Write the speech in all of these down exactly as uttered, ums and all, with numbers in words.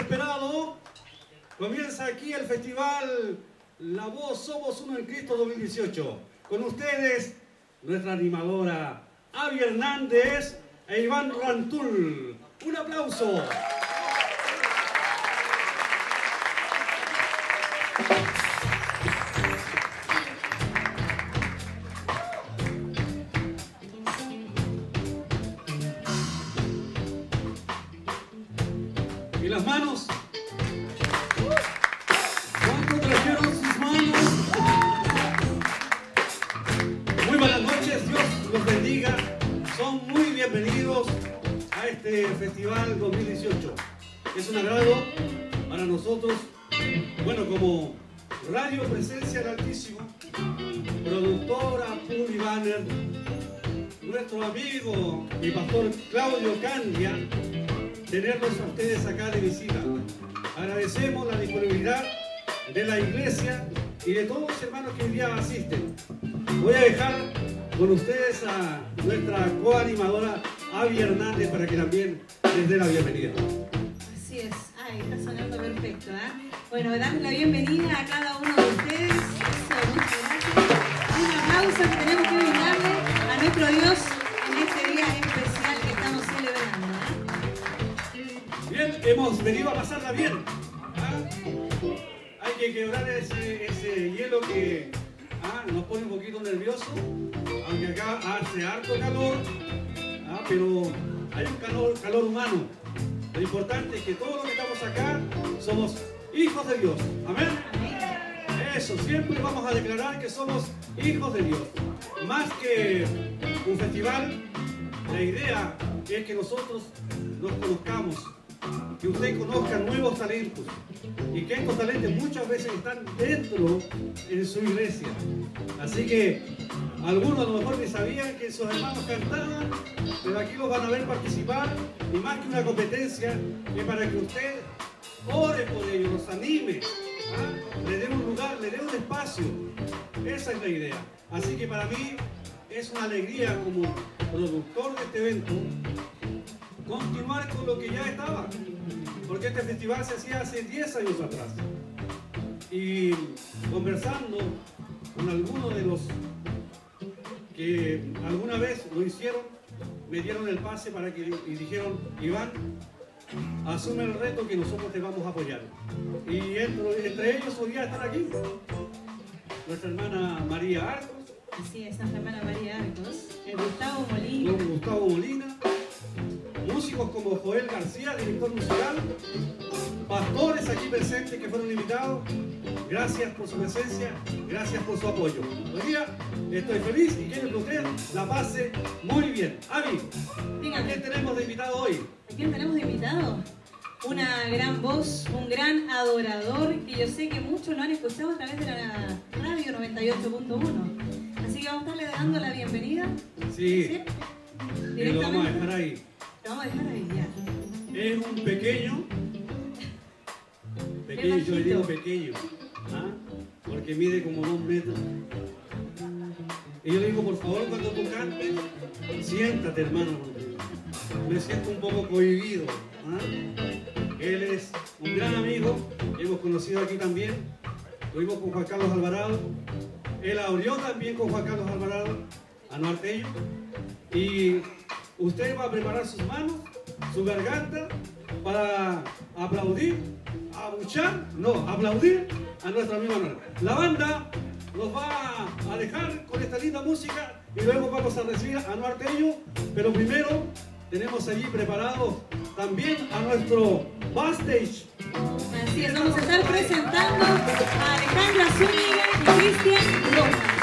esperado. Comienza aquí el festival La Voz Somos Uno en Cristo dos mil dieciocho. Con ustedes, nuestra animadora Avi Hernández e Iván Rantul. Un aplauso. ¿Y las manos? ¿Cuánto trajeron sus manos? Muy buenas noches, Dios los bendiga. Son muy bienvenidos a este Festival dos mil dieciocho. Es un agrado para nosotros, bueno, como Radio Presencia del Altísimo, productora Publibanner, nuestro amigo y pastor Claudio Candia, tenerlos a ustedes acá de visita. Agradecemos la disponibilidad de la iglesia y de todos los hermanos que hoy día asisten. Voy a dejar con ustedes a nuestra coanimadora Avi Hernández para que también les dé la bienvenida. Así es. Ay, está sonando perfecto, ¿eh? Bueno, damos la bienvenida a cada uno de ustedes. Eso, muchas gracias. Un aplauso que tenemos que brindarle a nuestro Dios en este día especial que estamos celebrando, ¿eh? Bien, hemos venido a pasarla bien. ¿Ah? Hay que quebrar ese, ese hielo que ¿ah? nos pone un poquito nervioso, aunque acá hace harto calor, ¿ah? pero hay un calor, calor humano. Lo importante es que todos los que estamos acá somos hijos de Dios. Amén. Eso, siempre vamos a declarar que somos hijos de Dios. Más que un festival, la idea es que nosotros nos conozcamos, que usted conozca nuevos talentos y que estos talentos muchas veces están dentro en su iglesia. Así que algunos a lo mejor ni sabían que sus hermanos cantaban, pero aquí los van a ver participar, y más que una competencia, es para que usted ore por ellos, los anime, ¿ah? le dé un lugar, le dé un espacio. Esa es la idea. Así que para mí es una alegría como productor de este evento continuar con lo que ya estaba, porque este festival se hacía hace diez años atrás. Y conversando con algunos de los que alguna vez lo hicieron, me dieron el pase para que, y dijeron: Iván, asume el reto que nosotros te vamos a apoyar. Y entre, entre ellos hoy día están aquí nuestra hermana María Arcos. Así es, nuestra hermana María Arcos, el Gustavo Molina. Don Gustavo Molina. Músicos como Joel García, director musical, pastores aquí presentes que fueron invitados. Gracias por su presencia, gracias por su apoyo. Hoy día estoy feliz y quiero que usted la pase muy bien. Avi, ¿a quién tenemos de invitado hoy? ¿A quién tenemos de invitado? Una gran voz, un gran adorador que yo sé que muchos lo han escuchado a través de la radio noventa y ocho punto uno. Así que vamos a estarle dando la bienvenida. Sí, ¿Sí? y lo vamos a dejar ahí. Lo vamos a dejar ahí, ya. Es un pequeño, pequeño, yo le digo pequeño, ¿ah? porque mide como dos metros. Y yo le digo, por favor, cuando tú cantes, siéntate, hermano, porque me siento un poco cohibido. ¿ah? Él es un gran amigo, hemos conocido aquí también, lo vimos con Juan Carlos Alvarado, él abrió también con Juan Carlos Alvarado, Anuartello, y usted va a preparar sus manos, su garganta, para aplaudir, abuchar, no, aplaudir a nuestro amigo Anuar. La banda nos va a dejar con esta linda música y luego vamos a recibir a Anuartello, pero primero tenemos allí preparado también a nuestro backstage. Así es, vamos a estar presentando a Alejandra Zúñiga y Cristian Rojas.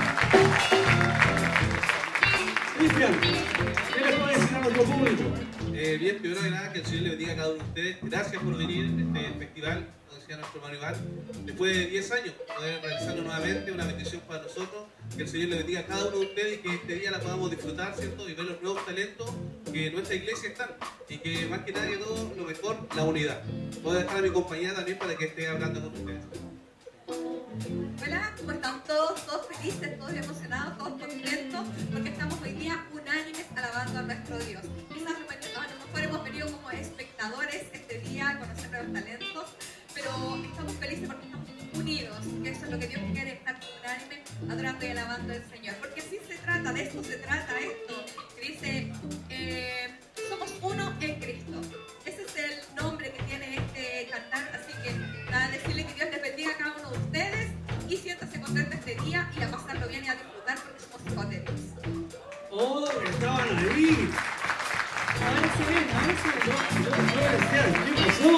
Cristian, ¿qué le puede decir a nuestro público? Eh, bien, primero que nada, que el Señor le bendiga a cada uno de ustedes. Gracias por venir a este festival, como decía nuestro hermano Iván. Después de diez años, poder realizarlo nuevamente, una bendición para nosotros. Que el Señor le bendiga a cada uno de ustedes y que este día la podamos disfrutar, ¿cierto? Y ver los nuevos talentos que en nuestra iglesia están. Y que más que nada que todo, lo mejor, la unidad. Voy a dejar a mi compañera también para que esté hablando con ustedes. Hola, ¿cómo están todos? Todos felices, todos emocionados, todos contentos, porque estamos hoy día unánimes alabando a nuestro Dios. Quizás a lo mejor hemos venido como espectadores este día a conocer nuevos talentos, pero estamos felices porque estamos unidos, que eso es lo que Dios quiere, estar unánime, adorando y alabando al Señor, porque así se trata, de esto se trata esto, que dice, eh, somos uno en Cristo. Ese es el nombre que tiene este cantar, así que nada, decirle que Dios les bendiga a cada uno de ustedes y siéntase contento este día y a pasarlo bien y a disfrutar porque somos hijos de Dios. ¡Oh, estaban ahí! Ahora se ven, ahora se ven. Yo, yo, yo decía, ¿qué pasó?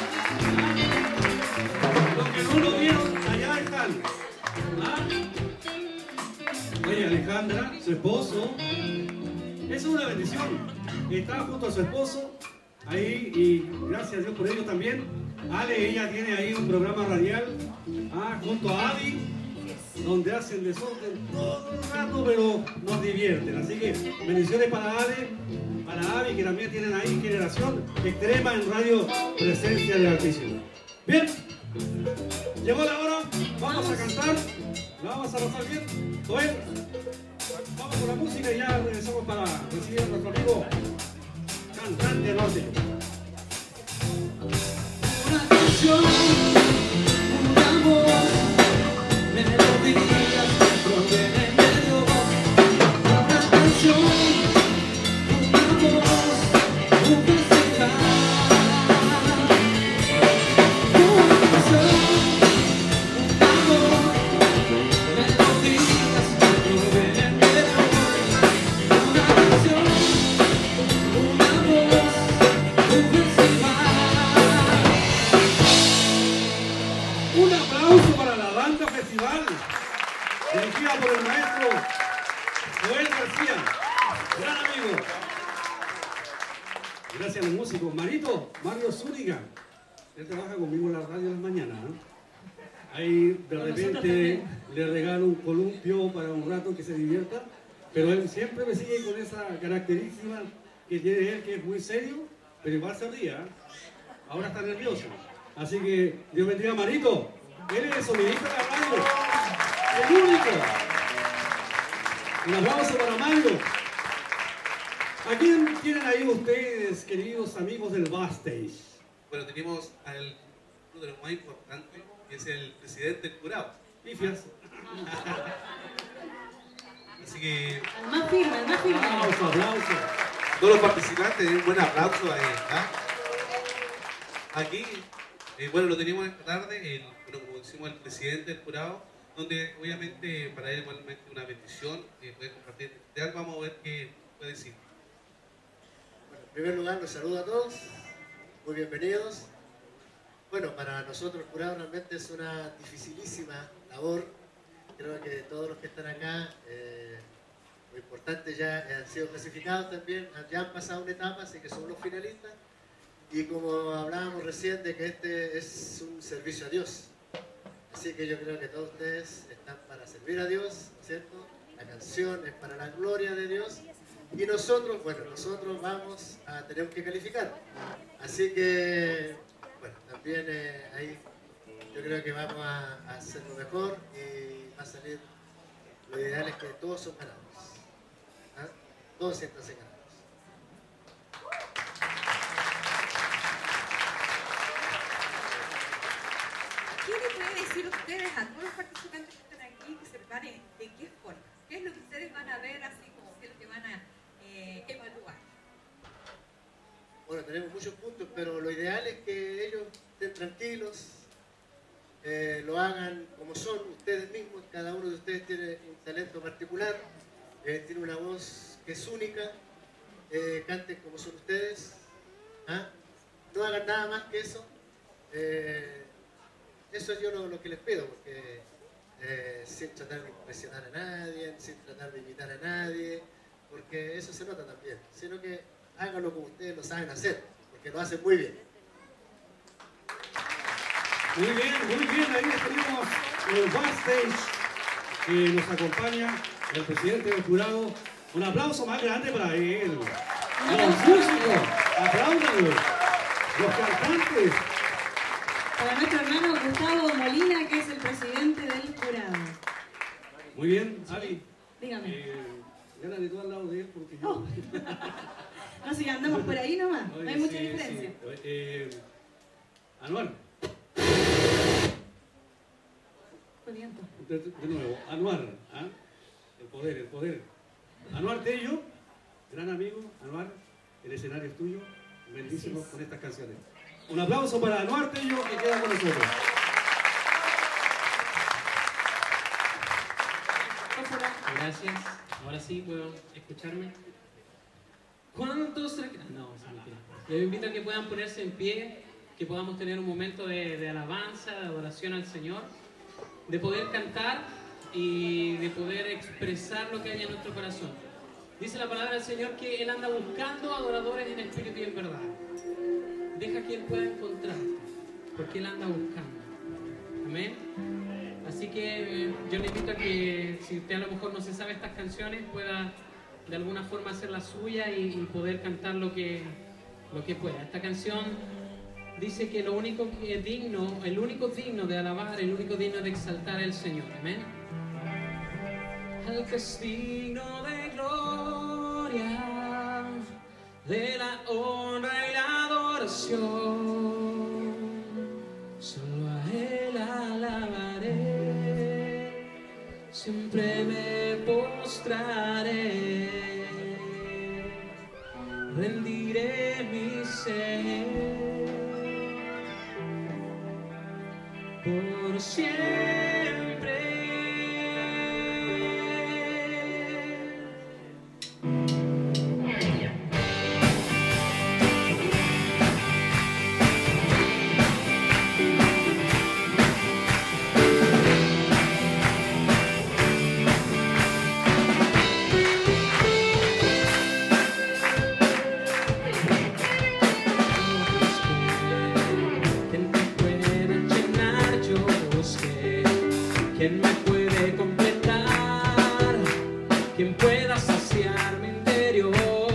Los que no lo vieron, allá están. ¿Ah? Oye, Alejandra, su esposo, es una bendición. Está junto a su esposo ahí y gracias a Dios por ello también. Ale, ella tiene ahí un programa radial, ah, junto a Abby, donde hacen desorden todo el rato, pero nos divierten. Así que bendiciones para Ale, para Abby, que también tienen ahí generación extrema en Radio Presencia del Altísimo. Bien, llegó la hora, vamos a cantar, la vamos a pasar bien. Joel, vamos con la música y ya regresamos para recibir a nuestro amigo cantante norte. Una canción, una voz, melodías que provienen de Dios. Una canción, una voz, un festival. Una canción, una voz, melodías que provienen de Dios. Una canción, una voz, un festival. Un aplauso para la banda festival, dirigida por el maestro Joel García, gran amigo. Gracias a los músicos. Marito, Mario Zúñiga, él trabaja conmigo en la radio en las mañanas. ¿eh? Ahí de repente le regalo un columpio para un rato que se divierta, pero él siempre me sigue con esa característica que tiene él, que es muy serio, pero igual se ría. ¿eh? Ahora está nervioso. Así que Dios bendiga a Marito. Él es el sonidista de la radio. El único. Un aplauso para Mario. ¿A quién tienen ahí ustedes, queridos amigos del backstage? Bueno, tenemos al uno de los más importantes, que es el presidente del jurado. Pifias. Así que Al más firme, al más firme. Aplauso, aplauso. todos los participantes den un buen aplauso a él. ¿ah? Aquí, eh, bueno, lo teníamos esta tarde, el, bueno, como decimos, el presidente del jurado, donde obviamente para él igualmente una bendición, eh, puede compartir este algo. Vamos a ver qué puede decir. Bueno, en primer lugar, los saludo a todos, muy bienvenidos. Bueno, para nosotros el jurado realmente es una dificilísima labor. Creo que todos los que están acá, eh, lo importante ya han sido clasificados también, ya han pasado una etapa, así que son los finalistas. Y como hablábamos recién de que este es un servicio a Dios, así que yo creo que todos ustedes están para servir a Dios, ¿no es cierto? La canción es para la gloria de Dios y nosotros, bueno, nosotros vamos a tener que calificar. Así que, bueno, también eh, ahí yo creo que vamos a, a hacer lo mejor y va a salir, lo ideal es que todos son ganados, ¿ah? Todos siéntanse ganados. ¿Qué le pueden decir ustedes a todos los participantes que están aquí que se preparen de qué forma? ¿Qué es lo que ustedes van a ver así como qué es lo que van a eh, evaluar? Bueno, tenemos muchos puntos, pero lo ideal es que ellos estén tranquilos, eh, lo hagan como son ustedes mismos. Cada uno de ustedes tiene un talento particular, eh, tiene una voz que es única, eh, canten como son ustedes, ¿ah? No hagan nada más que eso. Eh, eso es yo lo, lo que les pido, porque eh, sin tratar de impresionar a nadie, sin tratar de imitar a nadie, porque eso se nota también, sino que háganlo como ustedes lo saben hacer, porque lo hacen muy bien. Muy bien, muy bien. Ahí tenemos el backstage que nos acompaña el presidente del jurado. Un aplauso más grande para él. Los músicos, apláudanlo. Los cantantes. Para nuestro hermano Gustavo Molina, que es el presidente del jurado. Muy bien, Avi. Dígame. Eh, gánale tú al lado de él porque yo... Oh. No sé, andamos por ahí nomás, no hay Oye, mucha sí, diferencia. sí. Eh, Anuar. Fue viento. De, de nuevo, Anuar. ¿Ah? El poder, el poder. Anuar Tello, gran amigo, Anuar, el escenario es tuyo. Bendícenos con estas canciones. Un aplauso para Anuar Tello que queda con nosotros. Gracias. Ahora sí puedo escucharme. ¿Cuántos tra- No, se me queda. Les invito a que puedan ponerse en pie, que podamos tener un momento de, de alabanza, de adoración al Señor, de poder cantar y de poder expresar lo que hay en nuestro corazón. Dice la palabra del Señor que Él anda buscando adoradores en espíritu y en verdad. Deja que Él pueda encontrarte, porque Él anda buscando. Amén. Así que eh, yo le invito a que, si usted a lo mejor no se sabe estas canciones, pueda de alguna forma hacer la suya y, y poder cantar lo que, lo que pueda. Esta canción dice que lo único que es digno, el único digno de alabar, el único digno de exaltar al Señor. Amén. Al que es digno de gloria, de la honra y la adoración, solo a Él alabaré, siempre me postraré, rendiré mi ser por siempre. ¿Quién me puede completar? ¿Quién pueda saciar mi interior?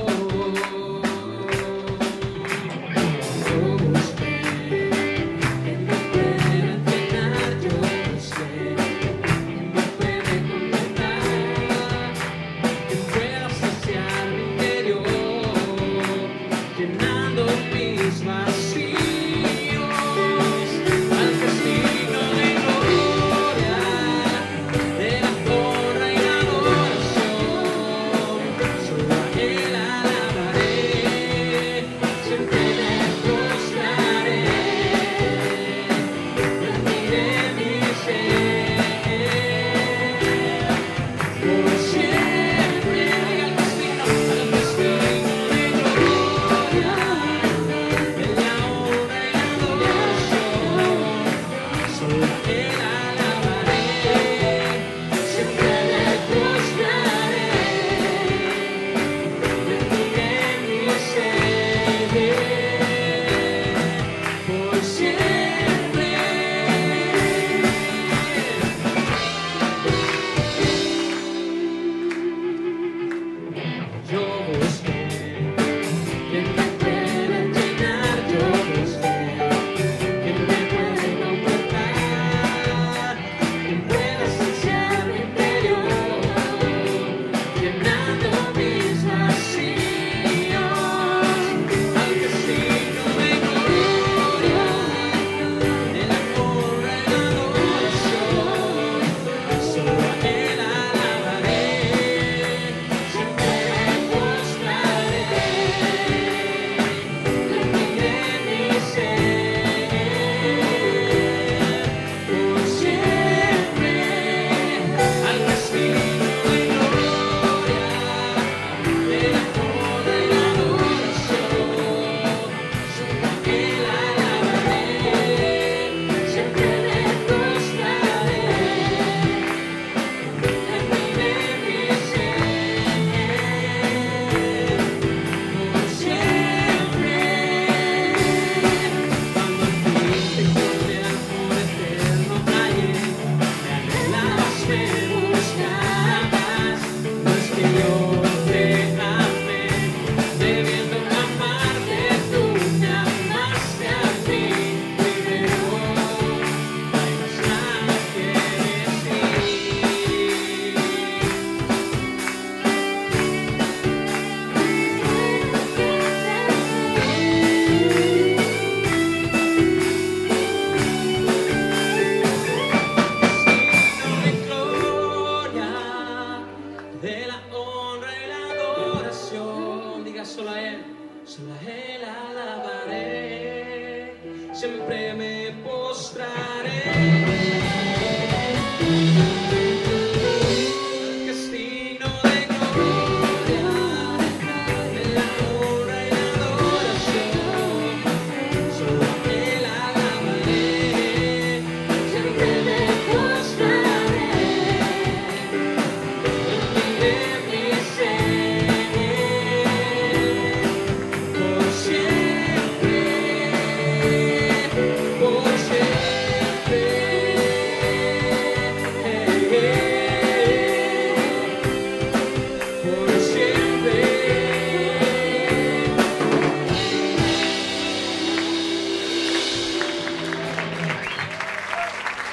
Yo busqué, ¿quién me puede llenar? Yo busqué, ¿quién me puede completar? ¿Quién pueda saciar mi interior? Llenando mis vacíos. Al que es digno de gloria,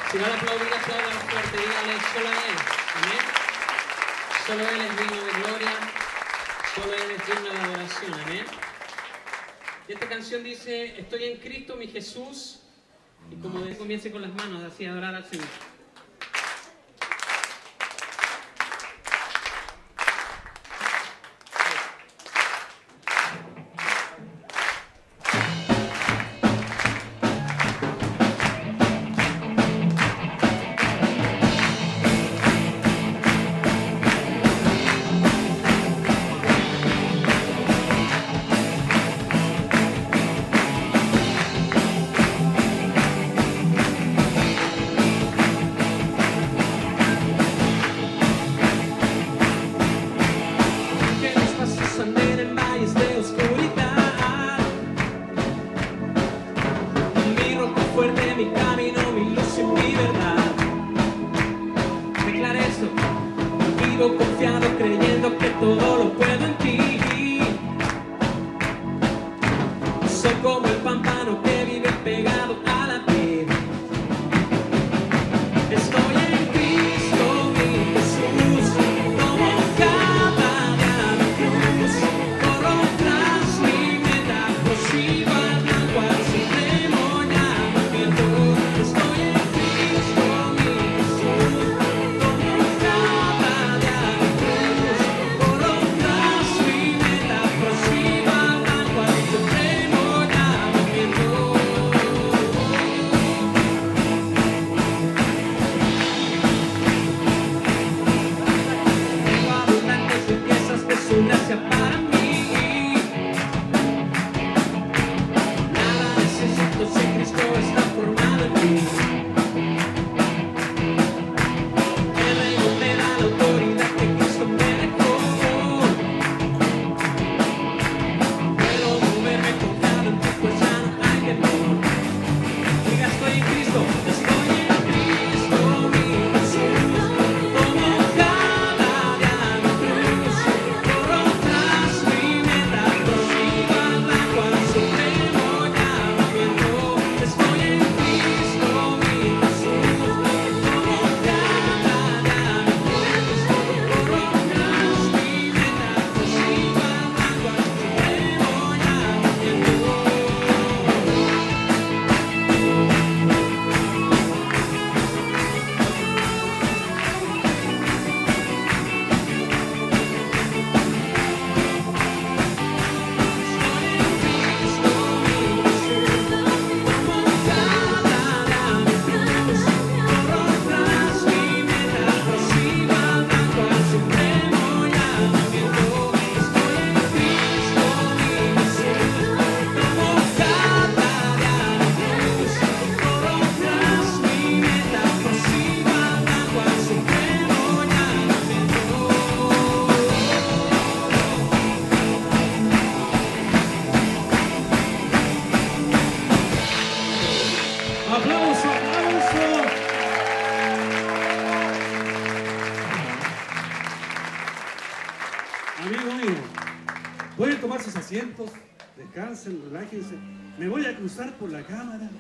Si van a aplaudir, aplaudan fuerte, díganle solo a Él. Amén. Solo Él es digno de gloria, solo Él es digno de adoración. Amén. Y esta canción dice, estoy en Cristo, mi Jesús. Y como de comience con las manos, así a adorar al Señor. Asientos, descansen, relájense. Me voy a cruzar por la cámara.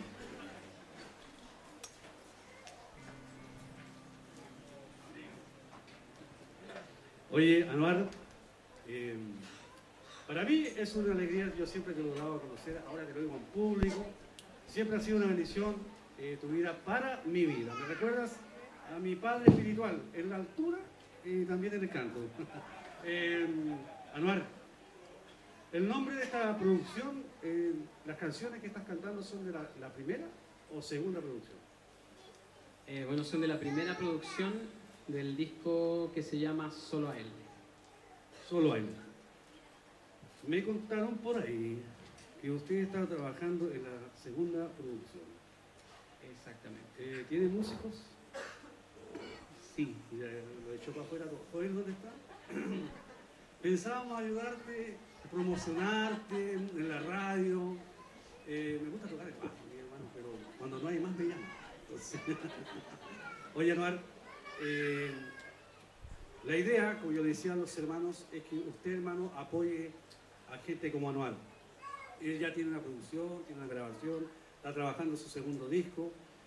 Oye, Anuar, eh, para mí es una alegría, yo siempre te lo he dado a conocer, ahora te lo digo en público, siempre ha sido una bendición eh, tu vida para mi vida. ¿Me recuerdas a mi padre espiritual en la altura y también en el canto? eh, Anuar, el nombre de esta producción, eh, las canciones que estás cantando son de la, la primera o segunda producción. Eh, bueno, son de la primera producción del disco que se llama Solo a Él. Solo a Él. Me contaron por ahí que usted está trabajando en la segunda producción. Exactamente. Eh, ¿Tiene músicos? Sí. Ya lo he hecho para afuera. ¿Oír dónde está? Pensábamos ayudarte, promocionarte en la radio. Eh, me gusta tocar el bajo, mi hermano, pero cuando no hay más me llaman. Entonces, oye, Anuar, eh, la idea, como yo le decía a los hermanos, es que usted, hermano, apoye a gente como Anuar. Él ya tiene una producción, tiene una grabación, está trabajando en su segundo disco.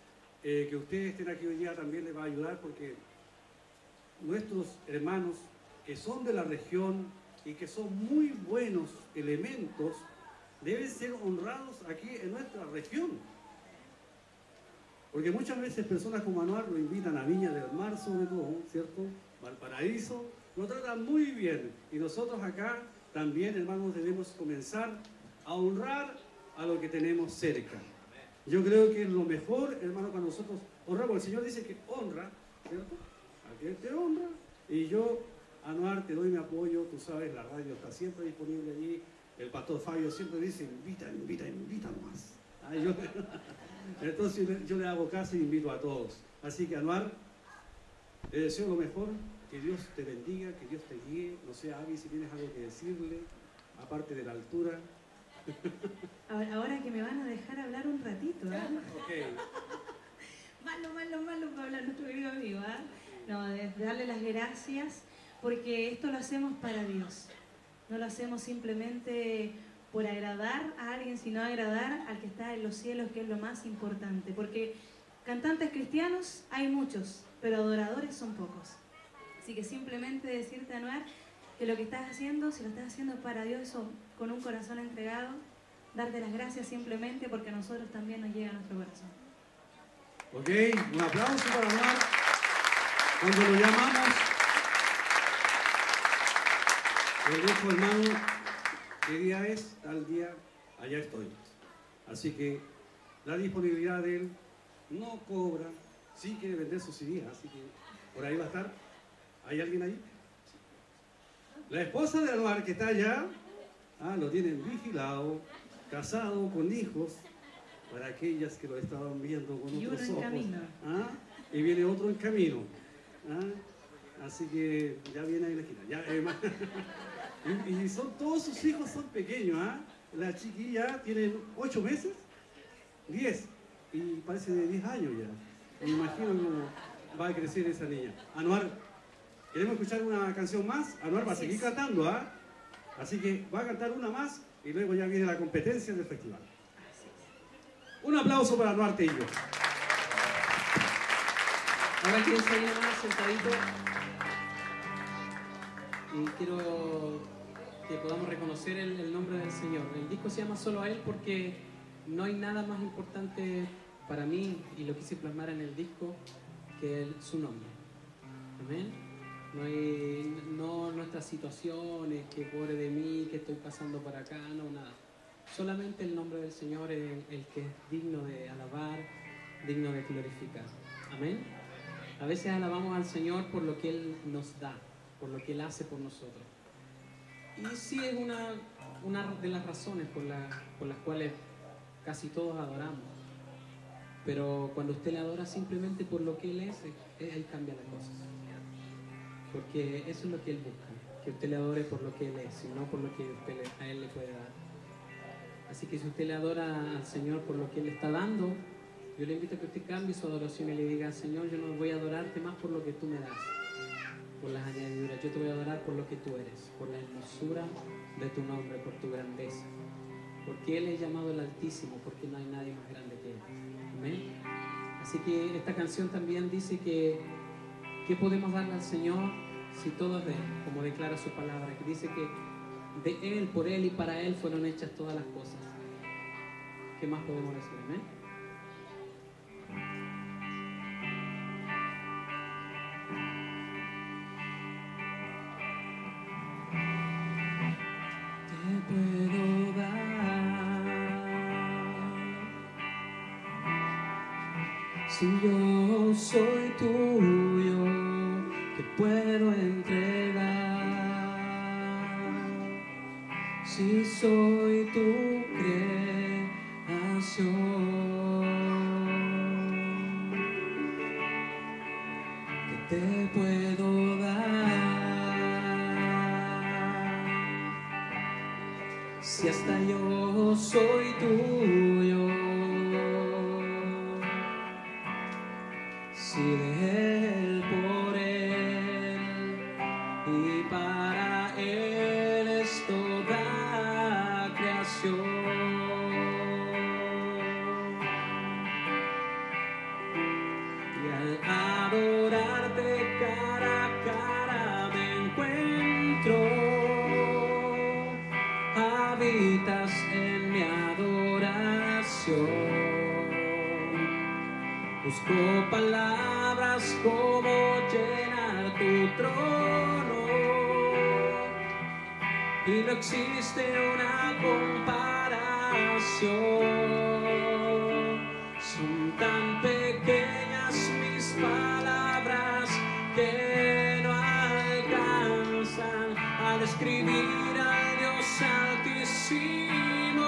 eh, que ustedes estén aquí hoy día también les va a ayudar porque nuestros hermanos que son de la región y que son muy buenos elementos deben ser honrados aquí en nuestra región. Porque muchas veces personas como Anuar lo invitan a Viña del Mar, sobre todo, ¿cierto? Valparaíso, lo tratan muy bien. Y nosotros acá también, hermanos, debemos comenzar a honrar a lo que tenemos cerca. Yo creo que es lo mejor, hermano, cuando nosotros honramos. El Señor dice que honra, ¿cierto? Aquel te honra. Y yo, Anuar, te doy mi apoyo. Tú sabes, la radio está siempre disponible allí. El pastor Fabio siempre dice, invita, invita, invita más. Ah, yo, entonces yo le hago caso y invito a todos. Así que, Anuar, le deseo lo mejor. Que Dios te bendiga, que Dios te guíe. No sé, Abby, si tienes algo que decirle, aparte de la altura. Ahora, ahora que me van a dejar hablar un ratito, ¿eh? Okay. Malo, malo, malo para hablar nuestro querido amigo, ¿eh? No, de darle las gracias, porque esto lo hacemos para Dios. No lo hacemos simplemente por agradar a alguien, sino agradar al que está en los cielos, que es lo más importante. Porque cantantes cristianos hay muchos, pero adoradores son pocos. Así que simplemente decirte, Anuar, que lo que estás haciendo, si lo estás haciendo para Dios, eso, con un corazón entregado, darte las gracias simplemente porque a nosotros también nos llega a nuestro corazón. Ok, un aplauso para Anuar. Cuando lo llamamos, le dijo, hermano, ¿qué día es? Tal día, allá estoy. Así que la disponibilidad de él no cobra, sí quiere vender sus C Ds, así que por ahí va a estar. ¿Hay alguien ahí? La esposa de Anuar, que está allá, ah, lo tienen vigilado, casado, con hijos, para aquellas que lo estaban viendo con y otros uno en ojos. camino. ¿Ah? Y viene otro en camino. ¿Ah? Así que ya viene ahí la esquina. Ya, eh, y, y son, todos sus hijos son pequeños. ¿Ah? La chiquilla tiene ocho meses, diez, y parece de diez años ya. Me imagino cómo va a crecer esa niña. Anuar, queremos escuchar una canción más. Anuar va a seguir cantando, ¿ah? Así que va a cantar una más y luego ya viene la competencia del festival. Un aplauso para Anuar Tello. Ahora quiero salir más sentadito y quiero que podamos reconocer el, el nombre del Señor. El disco se llama Solo a Él porque no hay nada más importante para mí, y lo quise plasmar en el disco, que el, su nombre. Amén. No hay no nuestras situaciones, que pobre de mí, que estoy pasando para acá, no, nada. Solamente el nombre del Señor es el, el que es digno de alabar, digno de glorificar. Amén. A veces alabamos al Señor por lo que Él nos da, por lo que Él hace por nosotros. Y sí es una, una de las razones por, la, por las cuales casi todos adoramos. Pero cuando usted le adora simplemente por lo que Él es, Él cambia las cosas. Porque eso es lo que Él busca, que usted le adore por lo que Él es, y no por lo que usted le, a Él le puede dar. Así que si usted le adora al Señor por lo que Él le está dando, yo le invito a que usted cambie su adoración y le diga, Señor, yo no voy a adorarte más por lo que tú me das, por las añadiduras, yo te voy a adorar por lo que tú eres, por la hermosura de tu nombre, por tu grandeza, porque Él es llamado el Altísimo, porque no hay nadie más grande que Él. Amén. Así que esta canción también dice que ¿qué podemos darle al Señor si todo es de Él? Como declara su palabra, que dice que de Él, por Él y para Él fueron hechas todas las cosas. ¿Qué más podemos decir? Amén. Te puedo dar si yo soy tuyo, te puedo entregar. Si soy tu creación, que te puedo dar. Si hasta yo soy tuyo, si de Él, por Él y para Él es toda creación. cara a cara me encuentro, habitas en mi adoración. Busco palabras como llenar tu trono, y no existe una comparación. Son tan pequeñas mis palabras que no alcanzan a describir al Dios Altísimo.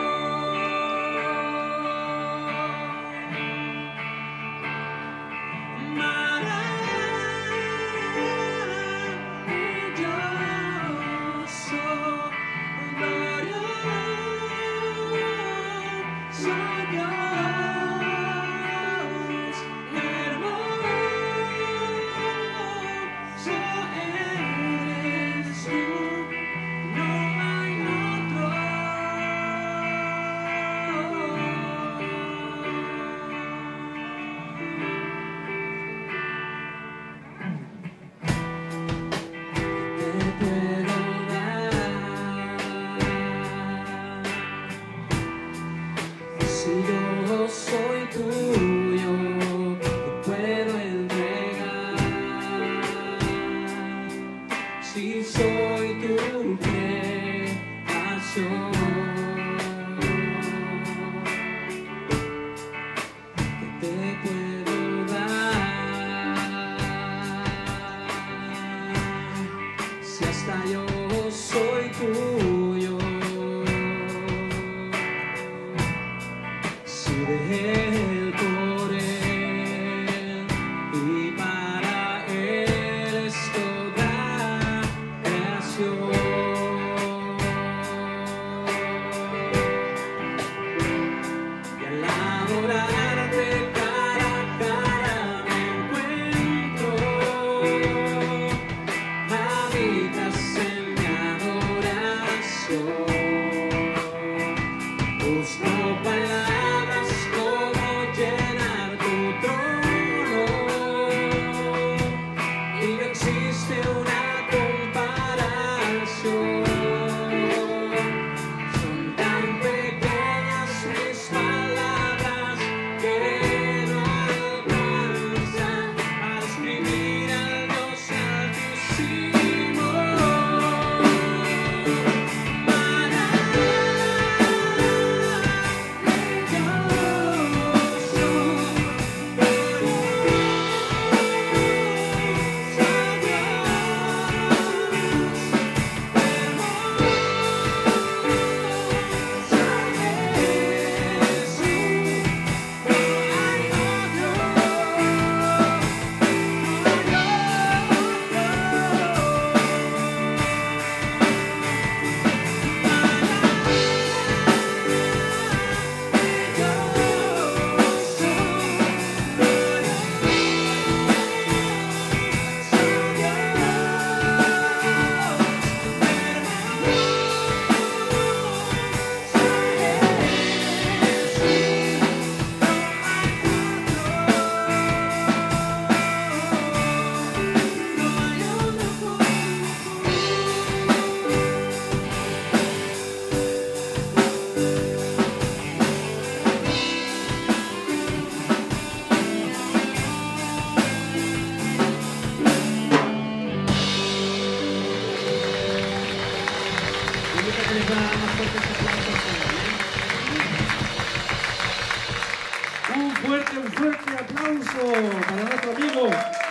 Un fuerte, un fuerte aplauso para nuestro amigo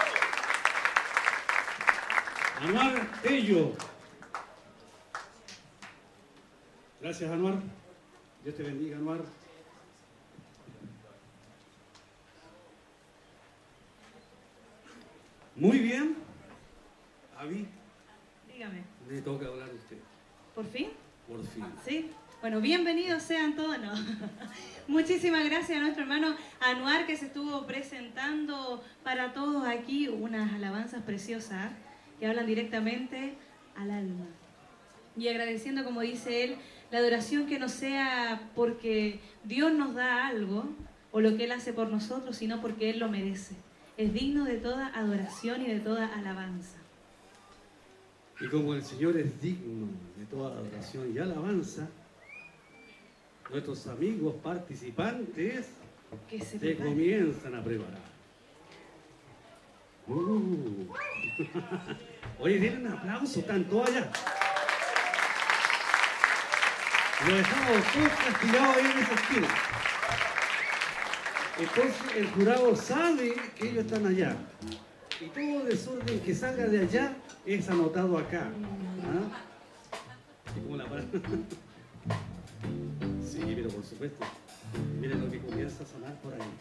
Anuar Tello. Gracias, Anuar. Dios te bendiga, Anuar. Muy bien. Avi, Dígame. le toca hablar a usted. ¿Por fin? Por fin. Sí. Bueno, bienvenidos sean todos, ¿no? Muchísimas gracias a nuestro hermano Anuar, que se estuvo presentando para todos aquí unas alabanzas preciosas que hablan directamente al alma. Y agradeciendo, como dice él, la adoración que no sea porque Dios nos da algo o lo que Él hace por nosotros, sino porque Él lo merece. es digno de toda adoración y de toda alabanza. Y como el Señor es digno de toda adoración y alabanza, nuestros amigos participantes Que se se prepare. comienzan a preparar. Uh. Oye, denle un aplauso, están todos allá. Lo dejamos todos castigados ahí en esa esquina. Entonces el jurado sabe que ellos están allá. Y todo desorden que salga de allá es anotado acá. ¿Ah? Y como la palabra. Sí, pero por supuesto. Miren lo que comienza a sonar por ahí.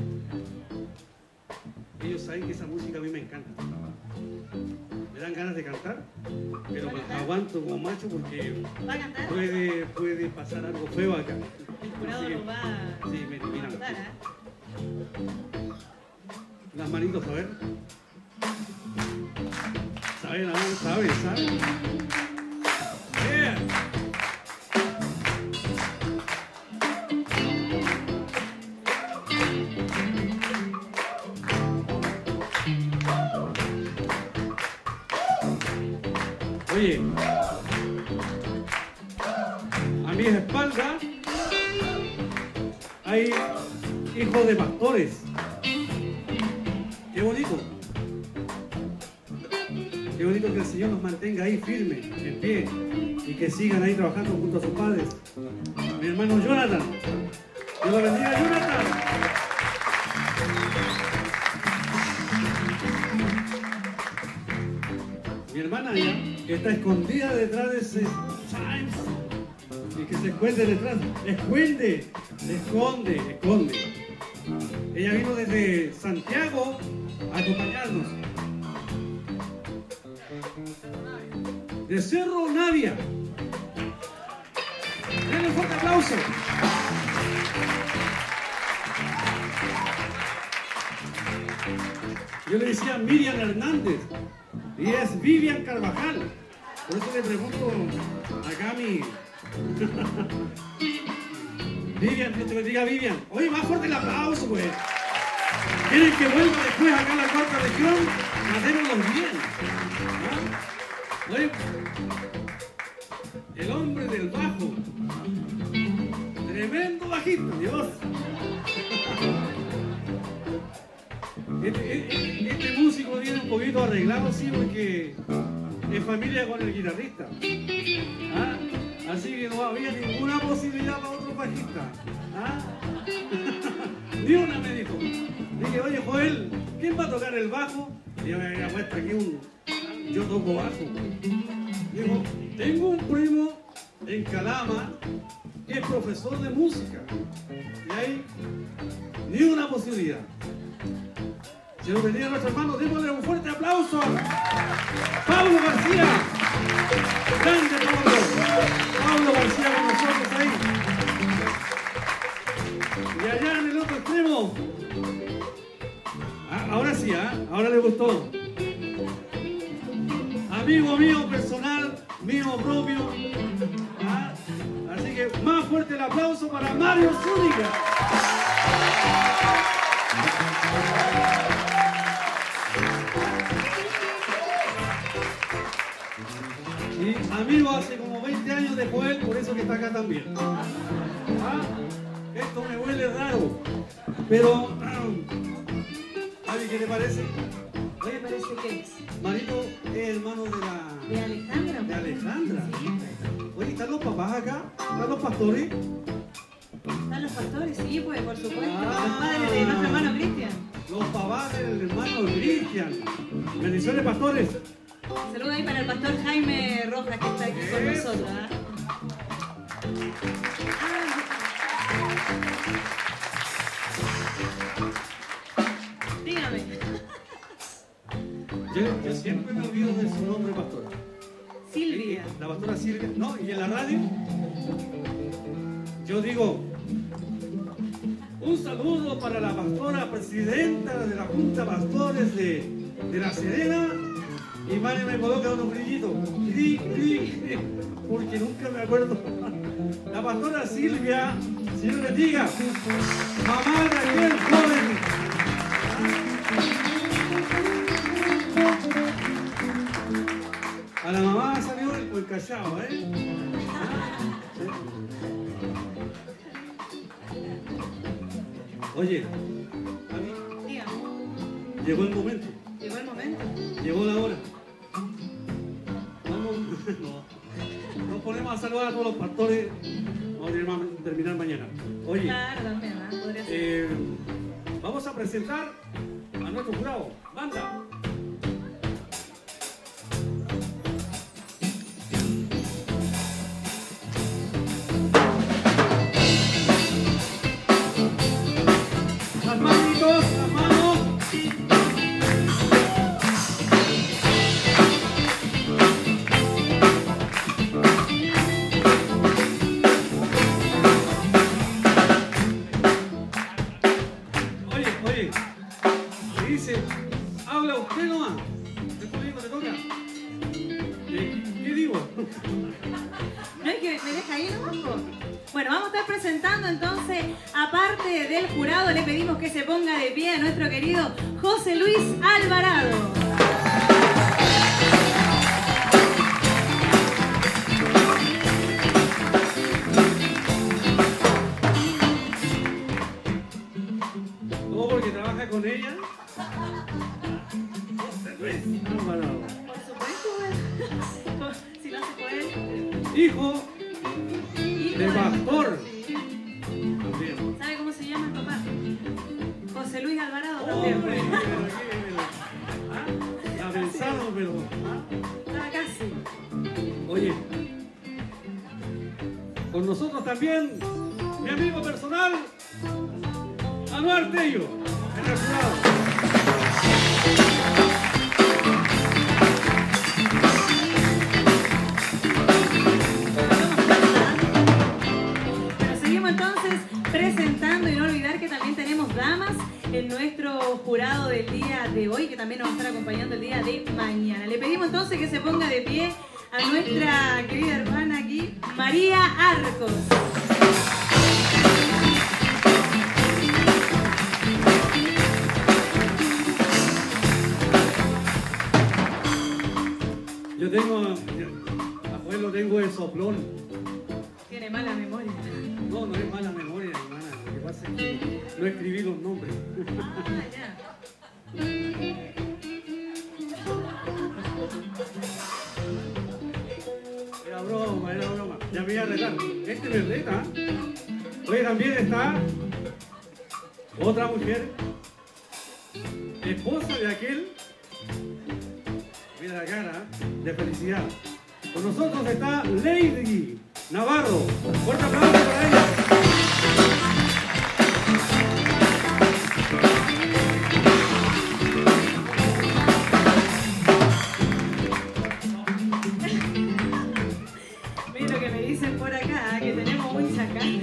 Ellos saben que esa música a mí me encanta. Me dan ganas de cantar, pero me aguanto como macho porque ¿Va a cantar? puede, puede pasar algo feo acá. El jurado Así que- lo va a Sí, me eliminan. ayudar, ¿eh? Las manitos, a ver. ¿Saben? ¿Saben? ¿Saben? ¿Saben? Bien. Oye, a mi espalda hay hijos de pastores. Qué bonito. Qué bonito que el Señor nos mantenga ahí firmes, en pie, y que sigan ahí trabajando junto a sus padres. Mi hermano Jonathan. Dios lo bendiga, Jonathan. Mi hermana ya está escondida detrás de ese Chimes. Y que se esconde detrás. Esconde, esconde, esconde. Ella vino desde Santiago a acompañarnos. De Cerro Navia. Denle un fuerte aplauso. Yo le decía Miriam Hernández y es Vivian Carvajal. Por eso le pregunto acá a mi... Vivian, Dios te bendiga, Vivian. Oye, más fuerte el aplauso, pues. ¿Quieren que vuelva después acá a la cuarta región? Hacémoslo bien. ¿Ah? Oye, el hombre del bajo. Tremendo bajito, Dios. Este, este, este músico viene un poquito arreglado, sí, porque es familia con el guitarrista. ¿Ah? Así que no había ninguna posibilidad para otro bajista. ¿Ah? Ni una me dijo. Dije, oye Joel, ¿quién va a tocar el bajo? Y yo me había puesto aquí un... Yo toco bajo. Digo, tengo un primo en Calama que es profesor de música. Y ahí, ni una posibilidad. Si nos bendiga a nuestro hermano, démosle un fuerte aplauso. Pablo García. Grande Pablo. Pablo García con nosotros ahí. Y allá en el otro extremo. Ah, ahora sí, ¿ah? Ahora le gustó. Amigo mío personal, mío propio. ¿Ah? Así que más fuerte el aplauso para Mario Zúñiga. Y amigo hace como veinte años de Joel, por eso que está acá también. ¿Ah? Esto me huele raro. Pero, Javi, ¿qué te parece? Oye, parece que es Marito es hermano de la... de Alejandra. De Alejandra. Sí, pues. Oye, ¿están los papás acá? ¿Están los pastores? Están los pastores, sí, pues, por supuesto. Ah. Los padres de nuestro hermano Cristian. Los papás del hermano Cristian. Bendiciones, pastores. Saludos ahí para el pastor Jaime Rojas, que está aquí con Eso. nosotros. ¿Ah? Dígame. Yo, yo siempre me olvido de su nombre, pastora. Silvia. La pastora Silvia. No, y en la radio, yo digo, un saludo para la pastora presidenta de la Junta de Pastores de, de La Serena. Y Mario me coloca unos brillitos. Cri, cri, porque nunca me acuerdo. La pastora Silvia, Señor bendiga. Mamá de aquel joven. cachado, ¿eh? Oye, Javi, Dígame, llegó el momento, llegó el momento. llegó la hora. Vamos, no, nos ponemos a saludar a todos los pastores. Vamos a terminar- terminar mañana. Oye, Claro, también, ¿ah? Podría ser. eh, vamos a presentar a nuestro jurado. Banda. Las manitos, las manos. Oye, oye, me dice, habla usted nomás. Después mismo te toca. Eh, ¿Qué digo? No es que me deja ahí nomás, po. Bueno, vamos a estar presentando entonces, aparte del jurado, le pedimos que se ponga de pie a nuestro querido José Luis Alvarado. Todo porque trabaja con ella. José Luis Alvarado. Por supuesto, güey. Si lo hace por él. Hijo Hijo de de- pastor. Sí. También. ¿Sabe cómo se llama el papá? José Luis Alvarado Hombre, también. pero aquí, pero, ¿ah? La pensamos, pero. ¿ah? Ah, casi. Oye, con nosotros también, mi amigo personal, Anuar Tello, en el jurado. Bueno, seguimos entonces presentando y no olvidar que también tenemos damas en nuestro jurado del día de hoy, que también nos va a estar acompañando el día de mañana. Le pedimos entonces que se ponga de pie a nuestra querida hermana aquí, María Arcos. Yo tengo, abuelo, tengo el soplón. Tiene mala memoria. No, no es mala memoria, hermana. Lo que pasa es que no escribí los nombres. Ah, ya. Era broma, era broma. Ya me voy a retar. Este me reta. Hoy también está otra mujer, esposa de aquel. Mira la cara de felicidad. Con nosotros está Lady Navarro. Fuerte aplauso para ella. Miren lo que me dicen por acá, que tenemos mucha cara.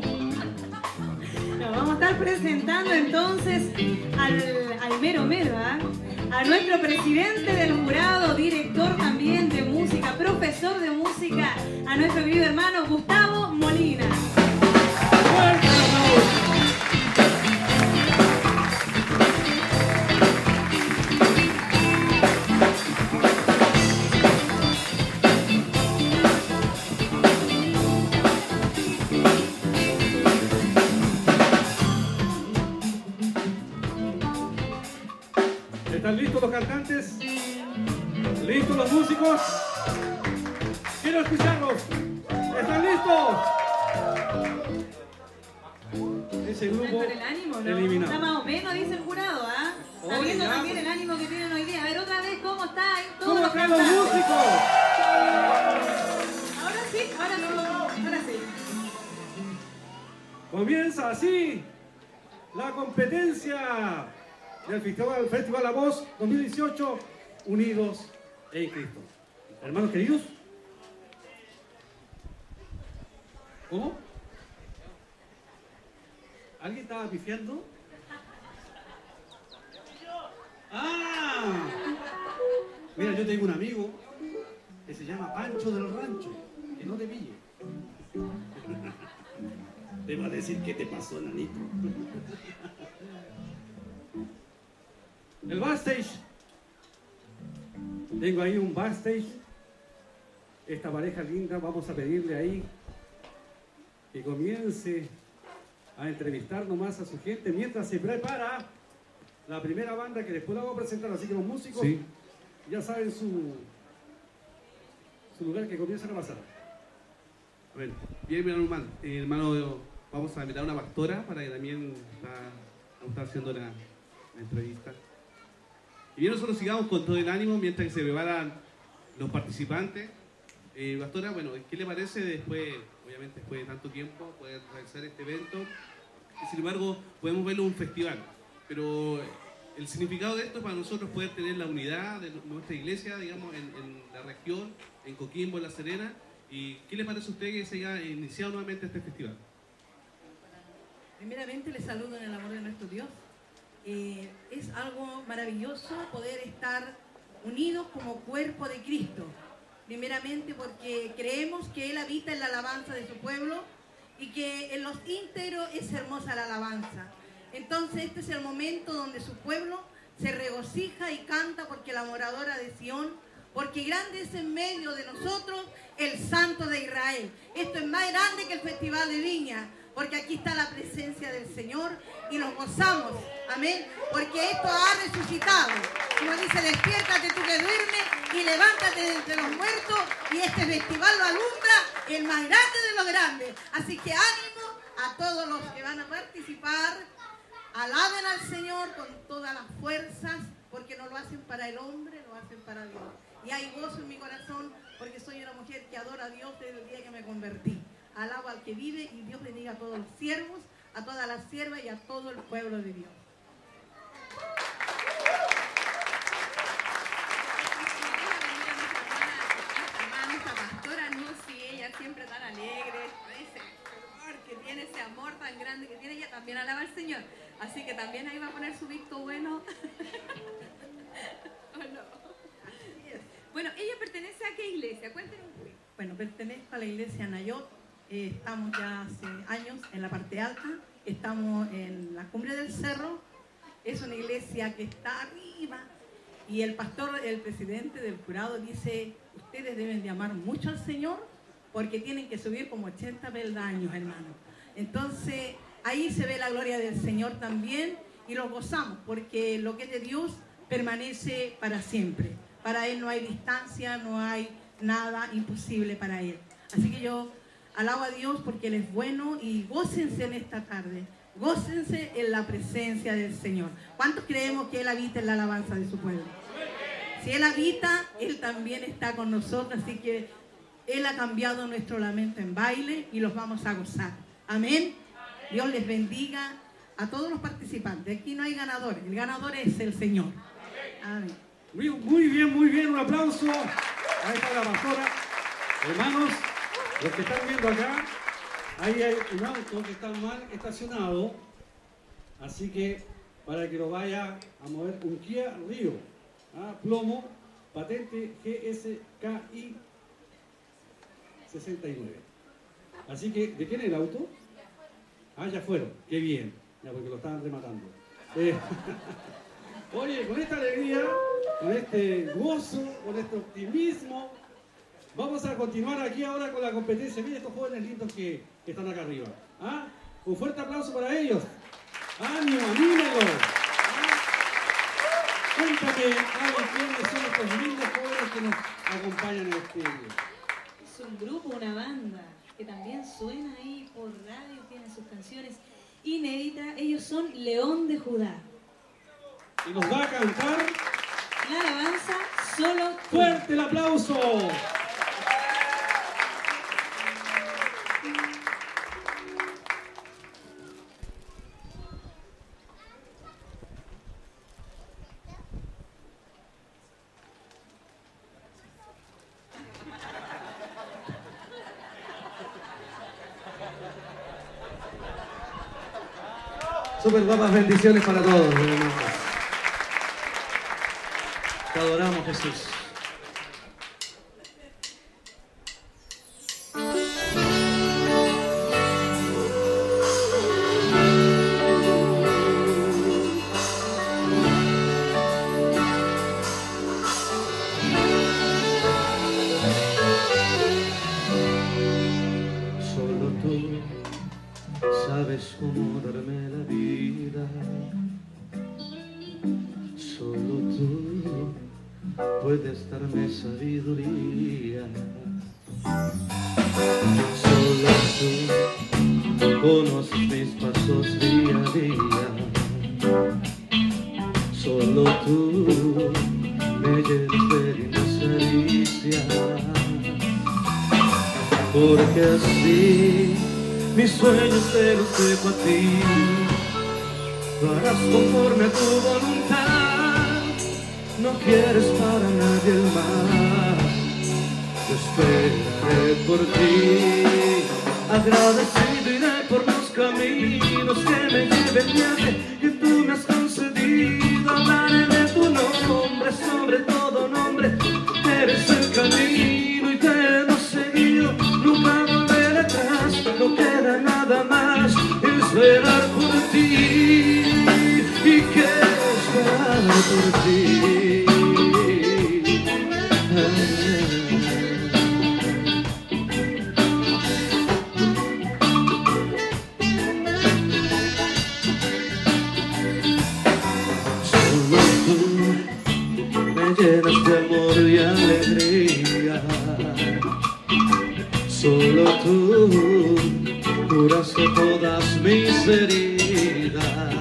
Nos vamos a estar presentando entonces al, al mero mero, ¿ah? A nuestro presidente del jurado, director también de música, profesor de música, a nuestro querido hermano Gustavo Molina. Fuerte aplauso. ¿Están listos los cantantes? ¿Listos los músicos? Quiero escucharlos. ¿Están listos? Ese ¿Están grupo con el ánimo, no? eliminado. Está más o menos, dice el jurado, ¿ah? Está Oye, viendo ya, también pues. el ánimo que tienen hoy día. A ver, otra vez, ¿cómo está? ahí todos ¿Cómo los están los cantantes? músicos? Ahora sí, ahora sí, ahora sí. Comienza así la competencia del Festival, Festival La Voz dos mil dieciocho, Unidos en Cristo. Hermanos queridos, ¿cómo? ¿Alguien estaba pifiando? ¡Ah! Mira, yo tengo un amigo que se llama Pancho del Rancho, que no te pille. Te va a decir qué te pasó, nanito. El backstage. Tengo ahí un backstage esta pareja linda, vamos a pedirle ahí que comience a entrevistar nomás a su gente mientras se prepara la primera banda que después la vamos a presentar. Así que los músicos sí, ya saben su, su lugar, que comienzan a pasar. A ver, bien, bien, hermano. Eh, hermano, vamos a invitar a una pastora para que también está, está haciendo la, la entrevista. Y bien, nosotros sigamos con todo el ánimo mientras que se preparan los participantes. Eh, pastora, bueno, ¿qué le parece después, obviamente después de tanto tiempo, poder realizar este evento? Y sin embargo, podemos verlo en un festival, pero el significado de esto es para nosotros poder tener la unidad de nuestra iglesia, digamos, en, en la región, en Coquimbo, en La Serena. ¿Y qué le parece a usted que se haya iniciado nuevamente este festival? Primeramente les saludo en el amor de nuestro Dios. Eh, es algo maravilloso poder estar unidos como cuerpo de Cristo. Primeramente porque creemos que Él habita en la alabanza de su pueblo y que en los íntegros es hermosa la alabanza. Entonces este es el momento donde su pueblo se regocija y canta porque la moradora de Sión, porque grande es en medio de nosotros el Santo de Israel. Esto es más grande que el Festival de Viña, porque aquí está la presencia del Señor y nos gozamos, amén, porque esto ha resucitado. Como dice, despiértate tú que duermes y levántate de entre los muertos, y este festival lo alumbra, el más grande de los grandes. Así que ánimo a todos los que van a participar, alaben al Señor con todas las fuerzas, porque no lo hacen para el hombre, lo hacen para Dios. Y hay gozo en mi corazón, porque soy una mujer que adora a Dios desde el día que me convertí. Alabo al que vive, y Dios bendiga a todos los siervos, a todas las siervas y a todo el pueblo de Dios. Nuestra pastora Lucy, ella siempre tan alegre, ese amor que tiene, ese amor tan grande que tiene, ella también alaba al Señor. Así que también ahí va a poner su visto bueno. ¿O no? Bueno, ella pertenece a qué iglesia, cuéntenos un poquito. Bueno, pertenezco a la iglesia Nayot. Eh, estamos ya hace años en la parte alta, estamos en la cumbre del cerro. Es una iglesia que está arriba, y el pastor, el presidente del jurado dice: ustedes deben de amar mucho al Señor porque tienen que subir como ochenta peldaños, hermano. Entonces ahí se ve la gloria del Señor también, y lo gozamos porque lo que es de Dios permanece para siempre. Para Él no hay distancia, no hay nada imposible para Él. Así que yo alabo a Dios porque Él es bueno, y gócense en esta tarde, gócense en la presencia del Señor. ¿Cuántos creemos que Él habita en la alabanza de su pueblo? Si Él habita, Él también está con nosotros, así que Él ha cambiado nuestro lamento en baile y los vamos a gozar. Amén. Dios les bendiga a todos los participantes. Aquí no hay ganadores, el ganador es el Señor. Amén. Muy, muy bien, muy bien, un aplauso. Ahí está la pastora. Hermanos, los que están viendo acá, ahí hay un auto que está mal estacionado, así que para que lo vaya a mover un Kia Rio, ¿ah? Plomo, patente G S K I sesenta y nueve. Así que, ¿de quién es el auto? Ah, ya fueron, qué bien, ya porque lo estaban rematando. Eh, Oye, con esta alegría, con este gozo, con este optimismo, vamos a continuar aquí ahora con la competencia. Miren estos jóvenes lindos que, que están acá arriba. ¿Ah? Un fuerte aplauso para ellos. ¡Ánimo, anímenlo! ¿Ah? Cuéntame, Ari, quiénes son estos lindos jóvenes que nos acompañan en este video. Es un grupo, una banda, que también suena ahí por radio, tienen sus canciones inéditas. Ellos son León de Judá. Y nos va a cantar la alabanza Solo Tú. ¡Fuerte el aplauso! Súper guapas bendiciones para todos, hermanos. Te adoramos, Jesús. Solo tú puedes darme sabiduría. Solo tú conoces mis pasos día a día. Solo tú me llenas de lindas caricias. Porque así mis sueños te los dejo a ti. Lo harás conforme a tu voluntad. No quieres para nadie el mal. Yo esperaré por ti. Agradecido iré por los caminos que me lleven viaje que tú me has concedido. Hablaré de tu nombre, sobre todo nombre. Eres el camino y te hemos seguido. Nunca volveré atrás, no queda nada más. Esperar por ti. ¿Y qué esperar por ti? Solo tú me llenas de amor y alegría. Solo tú curaste todas mis heridas.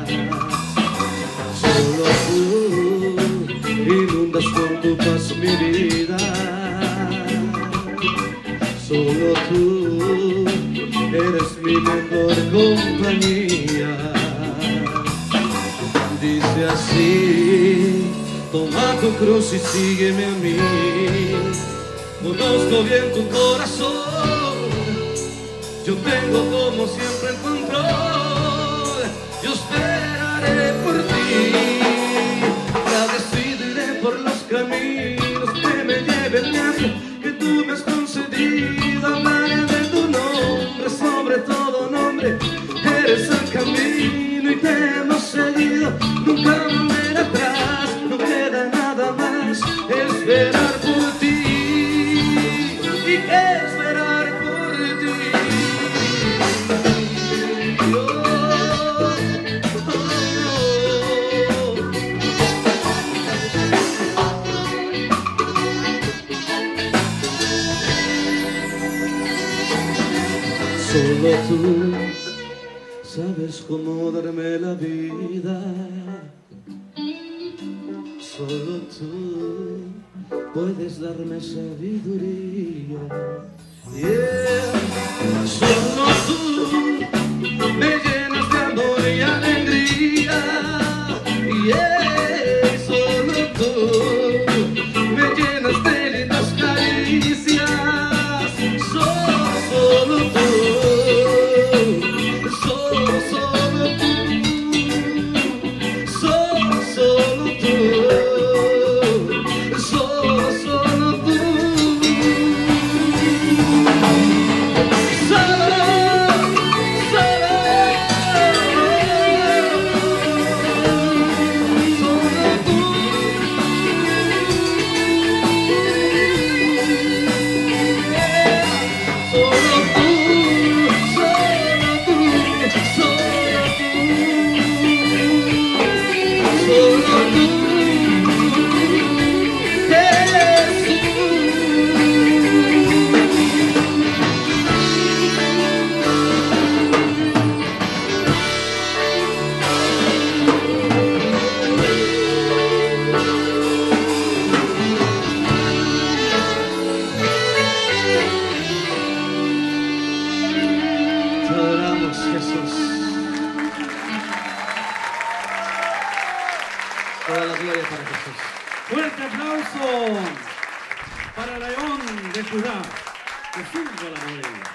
Solo tú inundas con tu paz mi vida. Solo tú eres mi mejor compañía. Dice así: toma tu cruz y sígueme a mí. Conozco bien tu corazón. Yo tengo como siempre el control. Yo esperaré por ti. Agradecido iré por los caminos que me lleven viaje que tú me has concedido. Hablaré de tu nombre, sobre todo nombre. Eres el camino y te hemos seguido. Nunca volver atrás, no queda nada más. Esperar por ti. Y esperar por ti. Solo tú sabes cómo darme la vida. Solo tú puedes darme sabiduría. Yeah. Solo tú me llenas de amor y alegría. Yeah. Solo tú me llenas de lindas caricias. Solo, solo tú. Solo, solo tú. Solo, solo tú. Solo, solo tú. Toda la gloria para Jesús. Fuerte aplauso para León de Judá, Jesús de la Morena.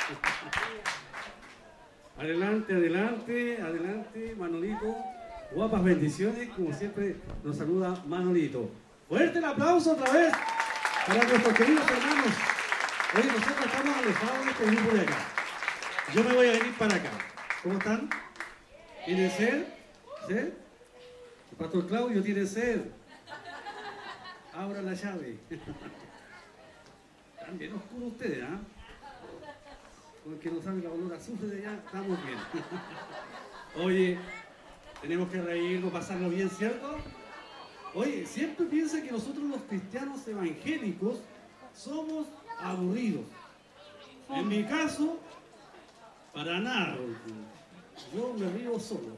Adelante, adelante, adelante, Manolito. Guapas bendiciones, como siempre nos saluda Manolito. Fuerte el aplauso otra vez para nuestros queridos hermanos. Hoy nosotros estamos alejados de este grupo de acá. Yo me voy a venir para acá. ¿Cómo están? ¿Tienen sed? ¿Sed? El pastor Claudio tiene sed. Abra la llave. Están bien oscuros ustedes, ¿ah? ¿eh? Porque no sabe la olor a azufre de allá, estamos bien. Oye, tenemos que reírnos, pasarlo bien, ¿cierto? Oye, siempre piensa que nosotros los cristianos evangélicos somos aburridos. En mi caso, para nada. Yo me río solo.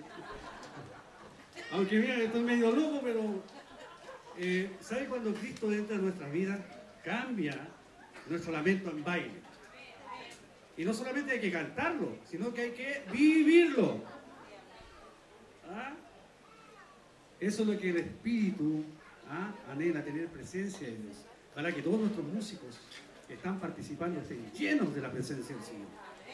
Aunque mira, estoy medio loco, pero eh, ¿sabe cuando Cristo entra en nuestra vida? Cambia nuestro lamento en baile. Y no solamente hay que cantarlo, sino que hay que vivirlo. ¿Ah? Eso es lo que el Espíritu ¿ah? anhela, tener presencia de Dios. Para que todos nuestros músicos que están participando estén llenos de la presencia del Señor.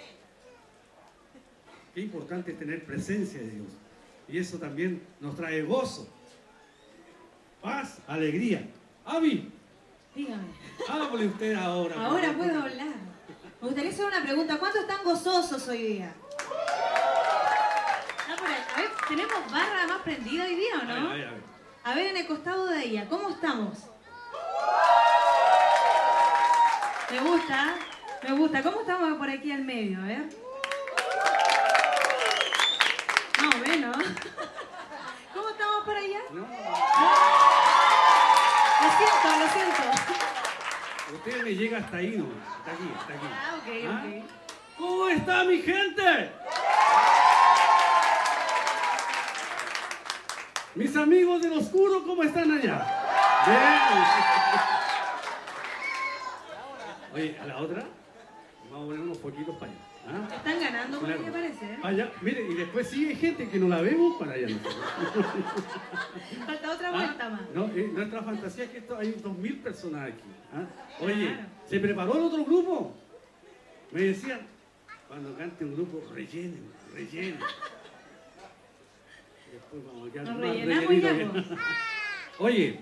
Qué importante es tener presencia de Dios. Y eso también nos trae gozo, paz, alegría. Avi, Dígame. háblale usted ahora. Ahora puedo hablar. Me gustaría hacer una pregunta. ¿Cuántos están gozosos hoy día? Ah, por ahí. A ver, ¿tenemos barra más prendida hoy día o no? A ver, a ver, a ver. A ver, en el costado de ella, ¿cómo estamos? Me gusta, me gusta. ¿Cómo estamos por aquí al medio? A ver. Más o menos. ¿Cómo estamos por allá? No, Lo siento, lo siento. usted me llega hasta ahí, ¿no? Está aquí, está aquí. Ah, ok, ¿Ah? ok. ¿Cómo está mi gente? Mis amigos del oscuro, ¿cómo están allá? Bien. Oye, a la otra, vamos a poner unos poquitos para allá. ¿Ah? Están ganando, por Claro. lo que parece, ¿eh? Allá, mire, y después sigue gente que no la vemos para allá. Falta otra ¿Ah? vuelta más. No, eh, nuestra fantasía es que esto, hay dos mil personas aquí. ¿Ah? Oye, Claro. ¿se preparó el otro grupo? Me decían, cuando cante un grupo, rellenen, rellenen. Después vamos a quedar Nos más rellenamos rellenitos. ya, Oye,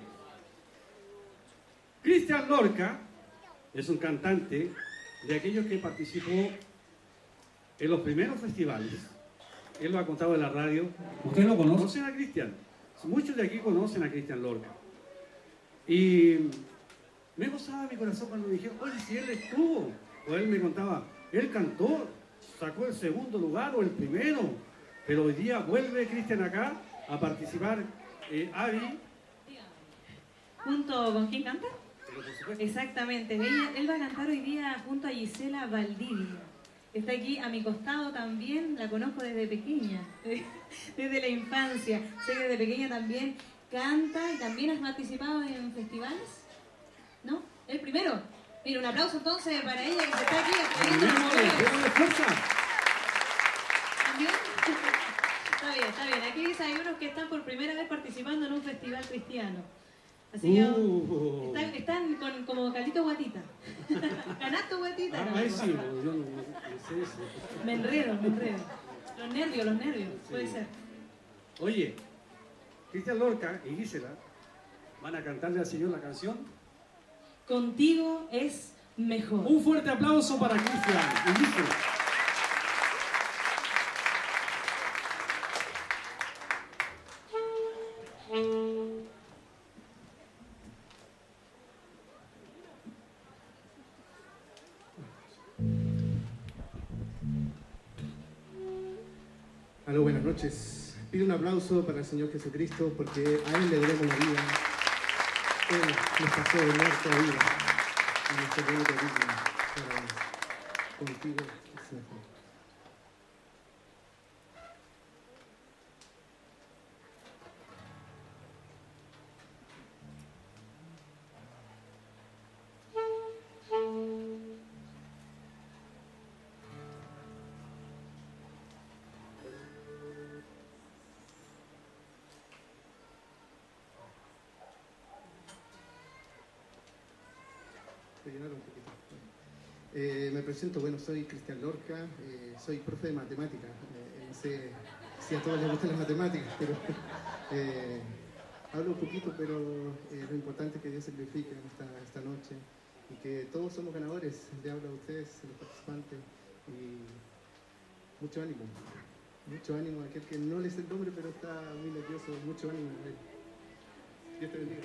Cristian Lorca es un cantante de aquellos que participó en los primeros festivales. Él lo ha contado en la radio. ¿Ustedes lo conocen? ¿Conocen a Cristian? Muchos de aquí conocen a Cristian Lorca. Y me gozaba mi corazón cuando me dijeron, oye, si él estuvo. O él me contaba, él cantó, sacó el segundo lugar o el primero. Pero hoy día vuelve Cristian acá a participar. Eh, Avi. ¿Junto con quién canta? Pero por supuesto. Exactamente. Ella- él va a cantar hoy día junto a Gisela Valdivia. Está aquí a mi costado también, la conozco desde pequeña, desde la infancia. Sé que desde pequeña también canta y también has participado en festivales. ¿No? El primero. Mira, un aplauso entonces para ella que se está aquí aplaudiendo. Démosle, démosle fuerza. ¿También? Está bien, está bien. Aquí dice, hay unos que están por primera vez participando en un festival cristiano. Así que Uh. están, están con, como caldito guatita. Canasto guatita. Ah, no, ahí por sí, favor. yo no, no- no sé eso. Me enredo, me enredo. Los nervios, los nervios. Puede ser. Oye, Cristian Lorca y Gisela van a cantarle al Señor la canción. Contigo es mejor. Un fuerte aplauso para Cristian y Gisela. Aló, buenas noches. Pido un aplauso para el Señor Jesucristo porque a Él le debemos la vida. Él nos pasó de muerte a vida. Y nuestro Dios te dice, contigo es mejor. Rellenar un poquito. Eh, me presento, bueno, soy Cristian Lorca, eh, soy profe de matemáticas. Eh, no sé si a todos les gustan las matemáticas, pero eh, hablo un poquito, pero eh, lo importante es que Dios se glorifique en esta, esta noche y que todos somos ganadores. Le hablo a ustedes, los participantes, y mucho ánimo. Mucho ánimo a aquel que no le sé el nombre, pero está muy nervioso. Mucho ánimo a él. Dios te bendiga.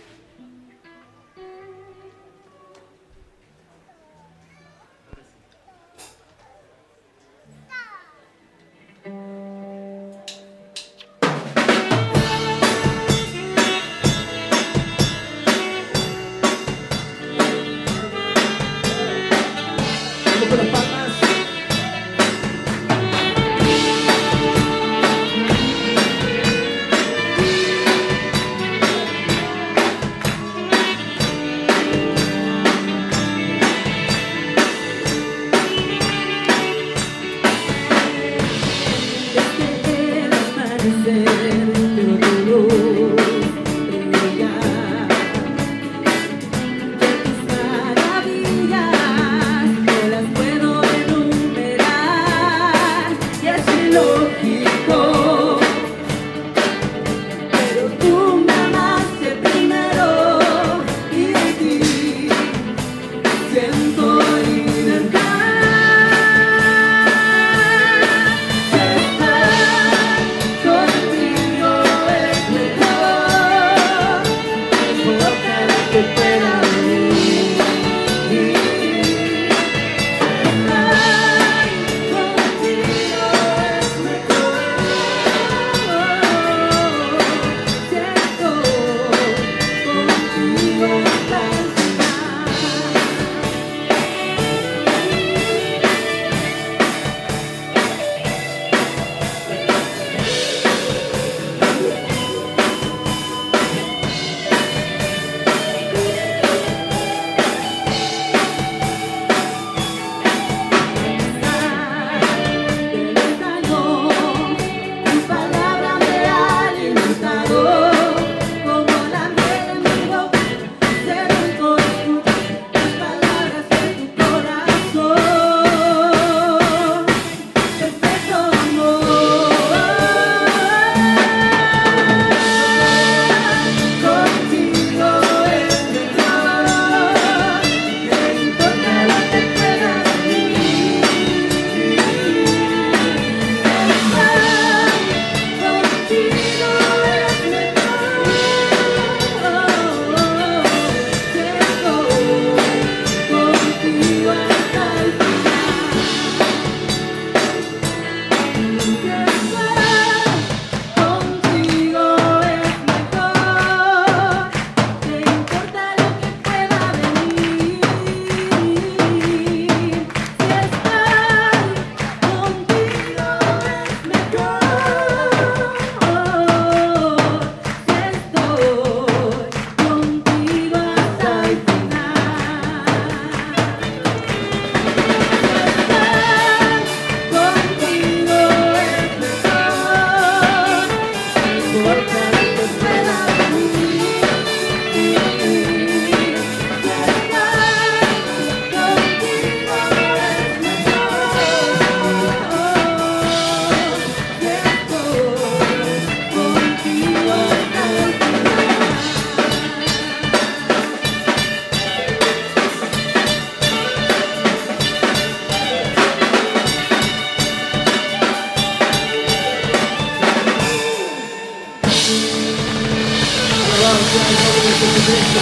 sea el nombre de Jesucristo.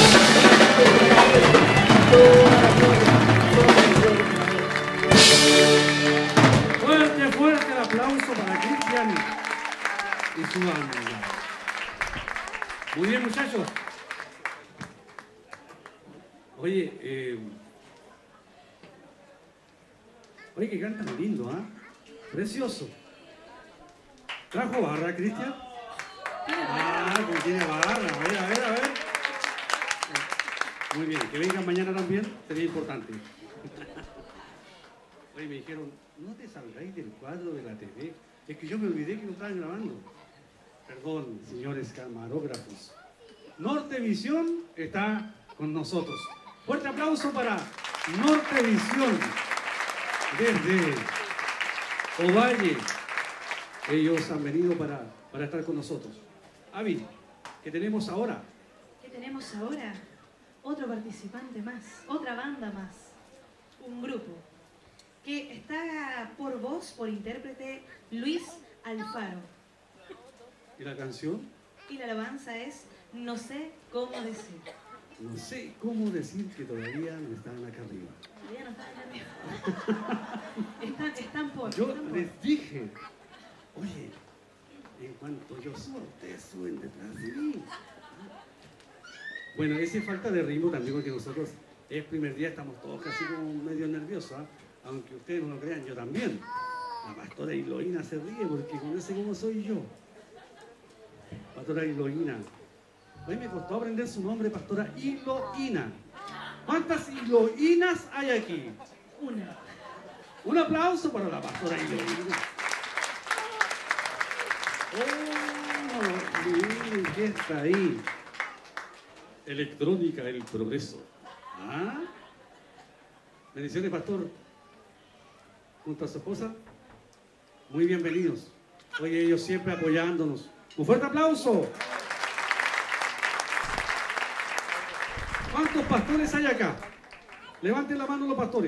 Fuerte, fuerte el aplauso para Cristian y su banda. Muy bien, muchachos. Oye, eh, oye, que cantan lindo, ¿ah? ¿eh? Precioso. ¿Trajo barra, Cristian? Ah, que tiene barra. A ver, a ver, a ver. Muy bien, que vengan mañana también, sería importante. Oye, me dijeron, no te salgáis del cuadro de la T V. Es que yo me olvidé que lo estaban grabando. Perdón, señores camarógrafos. Nortevisión está con nosotros. Fuerte aplauso para Nortevisión desde Ovalle. Ellos han venido para, para estar con nosotros. Avi, ¿qué tenemos ahora? ¿Qué tenemos ahora? Otro participante más, otra banda más, un grupo que está por voz, por intérprete, Luis Alfaro. ¿Y la canción? Y la alabanza es No sé cómo decir. No sé cómo decir que todavía no están acá arriba. Todavía no están acá arriba. Están, están por. Yo están por. les dije, oye, en cuanto yo suba, ustedes suben detrás de mí. Bueno, esa falta de ritmo también, porque nosotros el primer día estamos todos casi como medio nerviosos, ¿eh? Aunque ustedes no lo crean, yo también. La pastora Iloína se ríe porque conoce cómo soy yo. Pastora Iloína. Hoy me costó aprender su nombre, Pastora Iloína. ¿Cuántas Iloínas hay aquí? Una. Un aplauso para la Pastora Iloína. Oh, miren qué está ahí. Electrónica, el progreso. ¿Ah? Bendiciones, pastor. Junto a su esposa. Muy bienvenidos. Oye, ellos siempre apoyándonos. Un fuerte aplauso. ¿Cuántos pastores hay acá? Levanten la mano los pastores.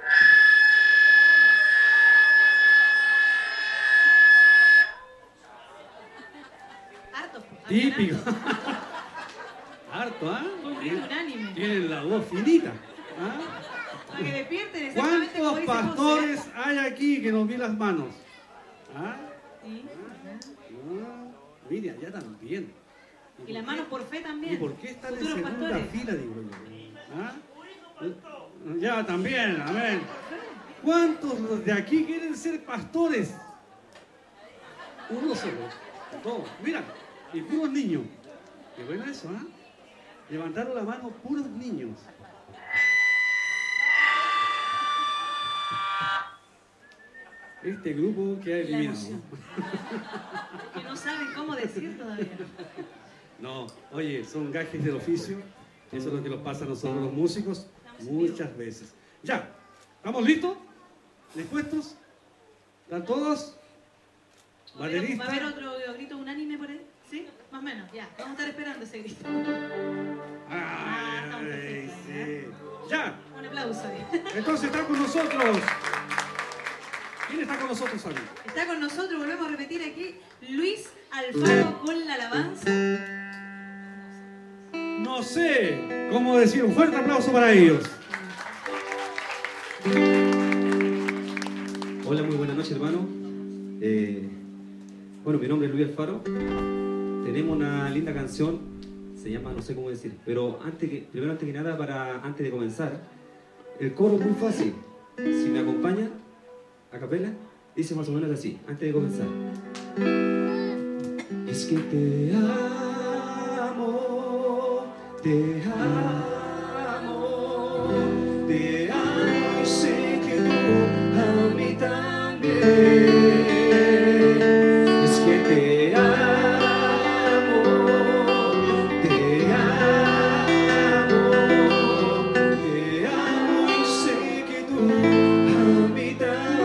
Harto. Típico. Harto, ¿ah? ¿eh? Unánime. Tienen la voz finita. ¿Ah? Para que despierten exactamente como ¿Cuántos dice pastores José? hay aquí que nos vi las manos? ¿Ah? Sí. Ah, mire, allá también. Y las manos por fe también. ¿Y por qué están en Futuros segunda pastores. fila, digo yo? ¿Ah? Ya también, amén. ¿Cuántos de aquí quieren ser pastores? Uno solo. Dos. Mira, y puros niños. Qué bueno eso, ¿ah? Levantaron la mano puros niños. Este grupo que ha La eliminado. emoción. Que no saben cómo decir todavía. No, oye, son gajes del oficio. Eso es lo que nos pasa a nosotros los músicos muchas veces. Ya, ¿estamos listos? ¿Dispuestos? ¿Están todos? ¿Va a haber- ¿Baterista? ¿Va a haber otro grito unánime por ahí? ¿Sí? Más o menos, ya. Vamos a estar esperando ese grito. Ah, estamos Ay, perfectos, sí. Ya, Un aplauso. entonces está con nosotros. ¿Quién está con nosotros, amigo? Está con nosotros, volvemos a repetir aquí, Luis Alfaro con la alabanza. No sé cómo decir. Un fuerte aplauso para ellos. Hola, muy buenas noches, hermano. Eh, bueno, mi nombre es Luis Alfaro. Tenemos una linda canción, se llama No sé cómo decir. Pero antes que, primero, antes que nada, para, antes de comenzar, el coro es muy fácil. Si me acompañan, a capela, dice más o menos así, antes de comenzar. Es que te amo, te amo, te amo y sé que tú a mí también. Es que te amo, te amo, te amo y sé que tú a mí también.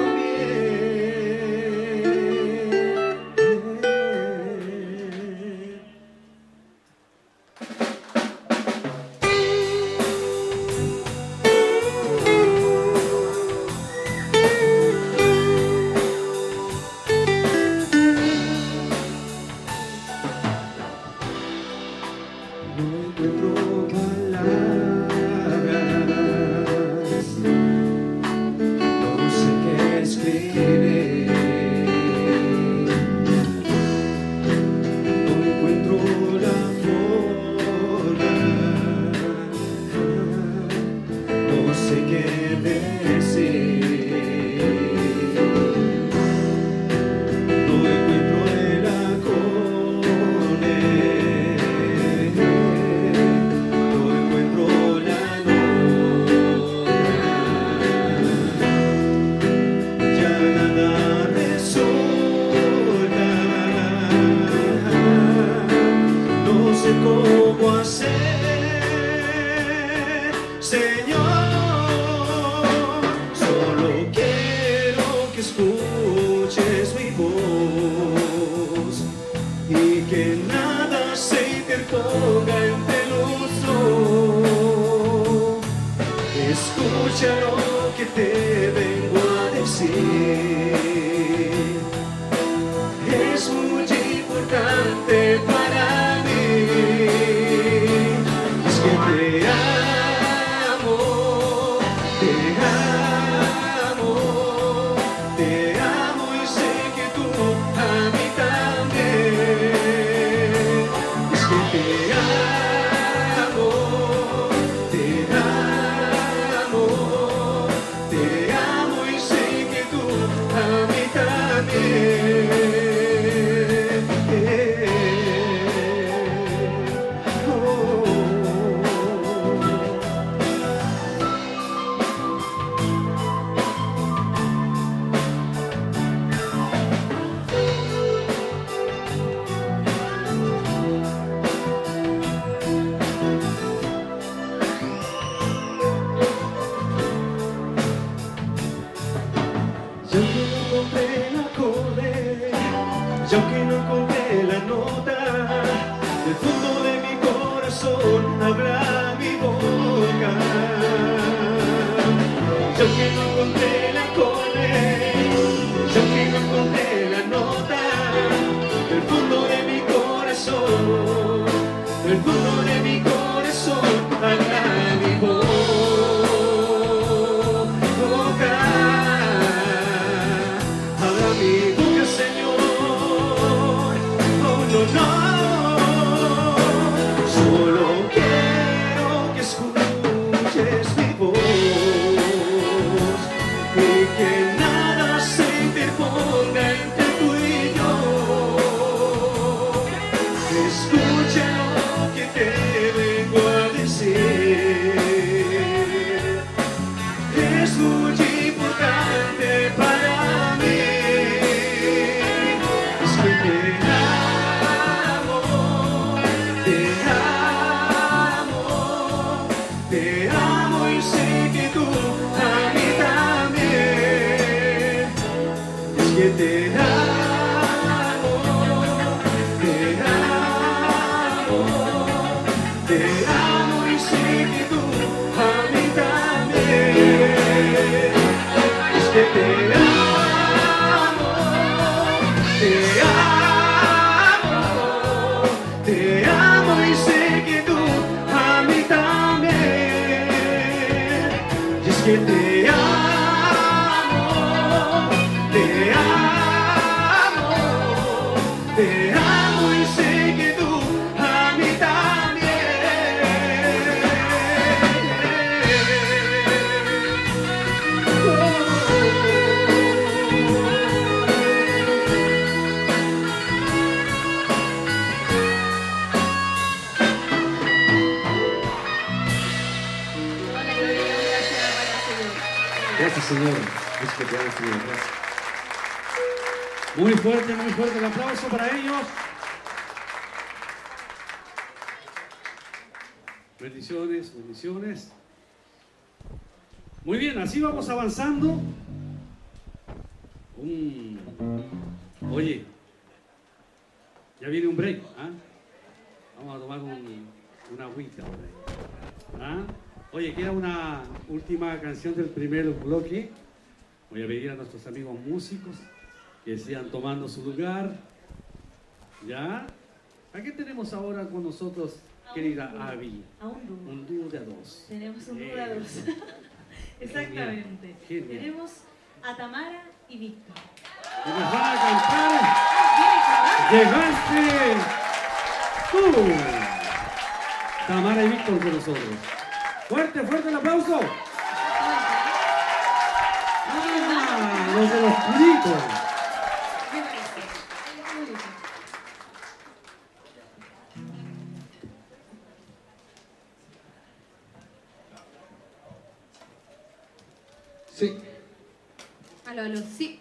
Muy fuerte, muy fuerte el aplauso para ellos. Bendiciones, bendiciones. Muy bien, así vamos avanzando. Un... Oye, ya viene un break. ¿Ah? Vamos a tomar un, una agüita por ahí. ¿Ah? Oye, queda una última canción del primer bloque. Voy a pedir a nuestros amigos músicos que sigan tomando su lugar. ¿Ya? ¿A qué tenemos ahora con nosotros querida Abby. A un dúo. Un dúo de a dos. Tenemos un Bien. dúo de a dos. Exactamente. Genial. Tenemos a Tamara y Víctor. Y nos van a cantar. Ah, ¡Llegaste tú! Tamara y Víctor con nosotros. Fuerte, fuerte el aplauso. ¡Ah! Los de los puritos. ¿qué parece? Muy bien. Sí. Aló, aló, sí.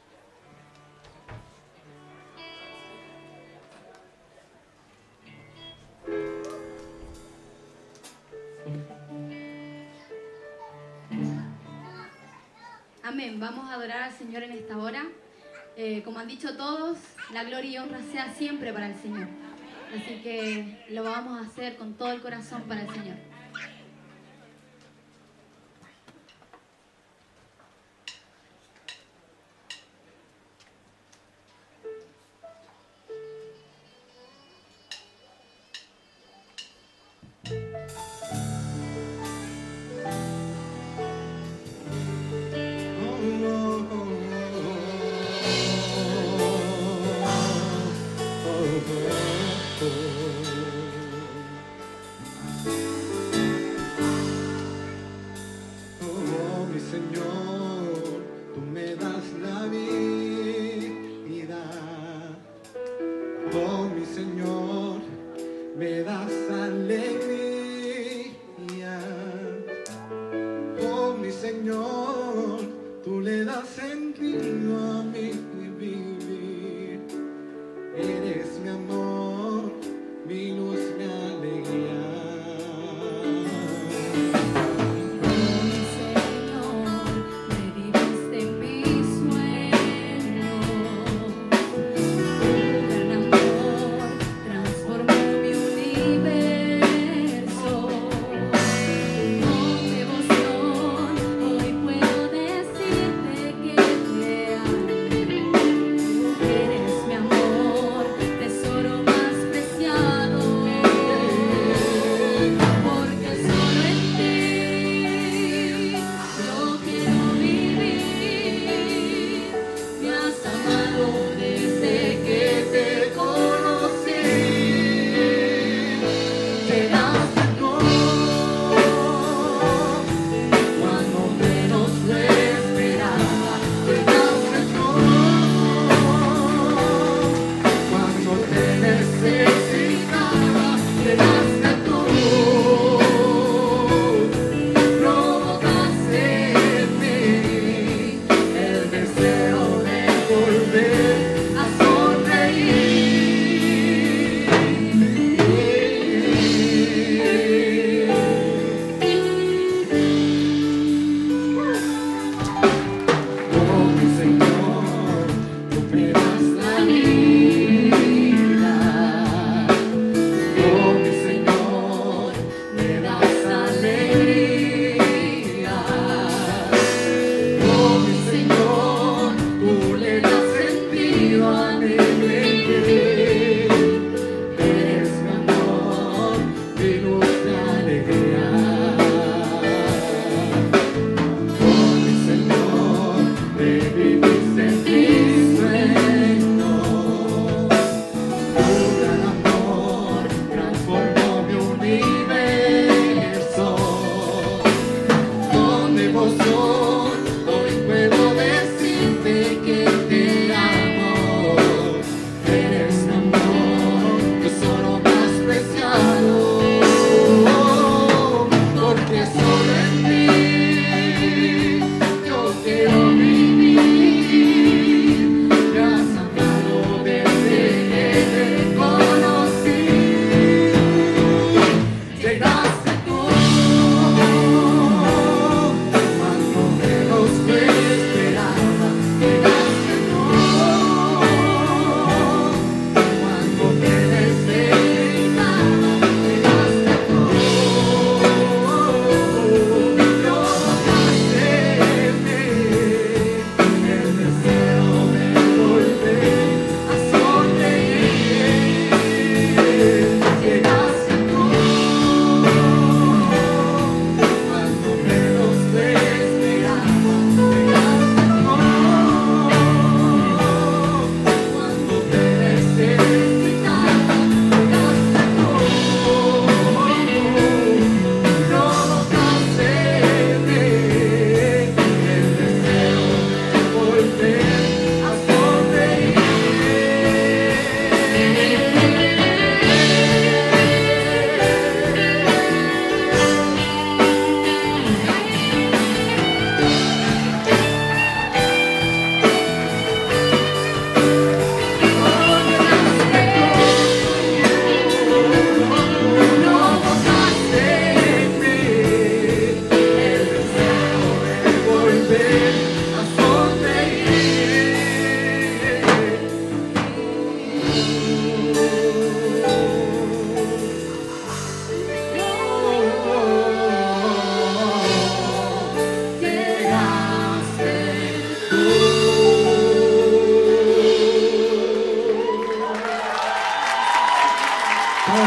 Amén. Vamos a adorar al Señor en esta hora. Eh, como han dicho todos, la gloria y honra sea siempre para el Señor. Así que lo vamos a hacer con todo el corazón para el Señor. Oh, mi Señor, tú me das la vida. Oh, mi Señor, me das alegría. Oh, mi Señor, tú le das sentido a mi vivir. Eres mi amor, mi luz, mi alegría. Eres mi amor, tesoro más preciado.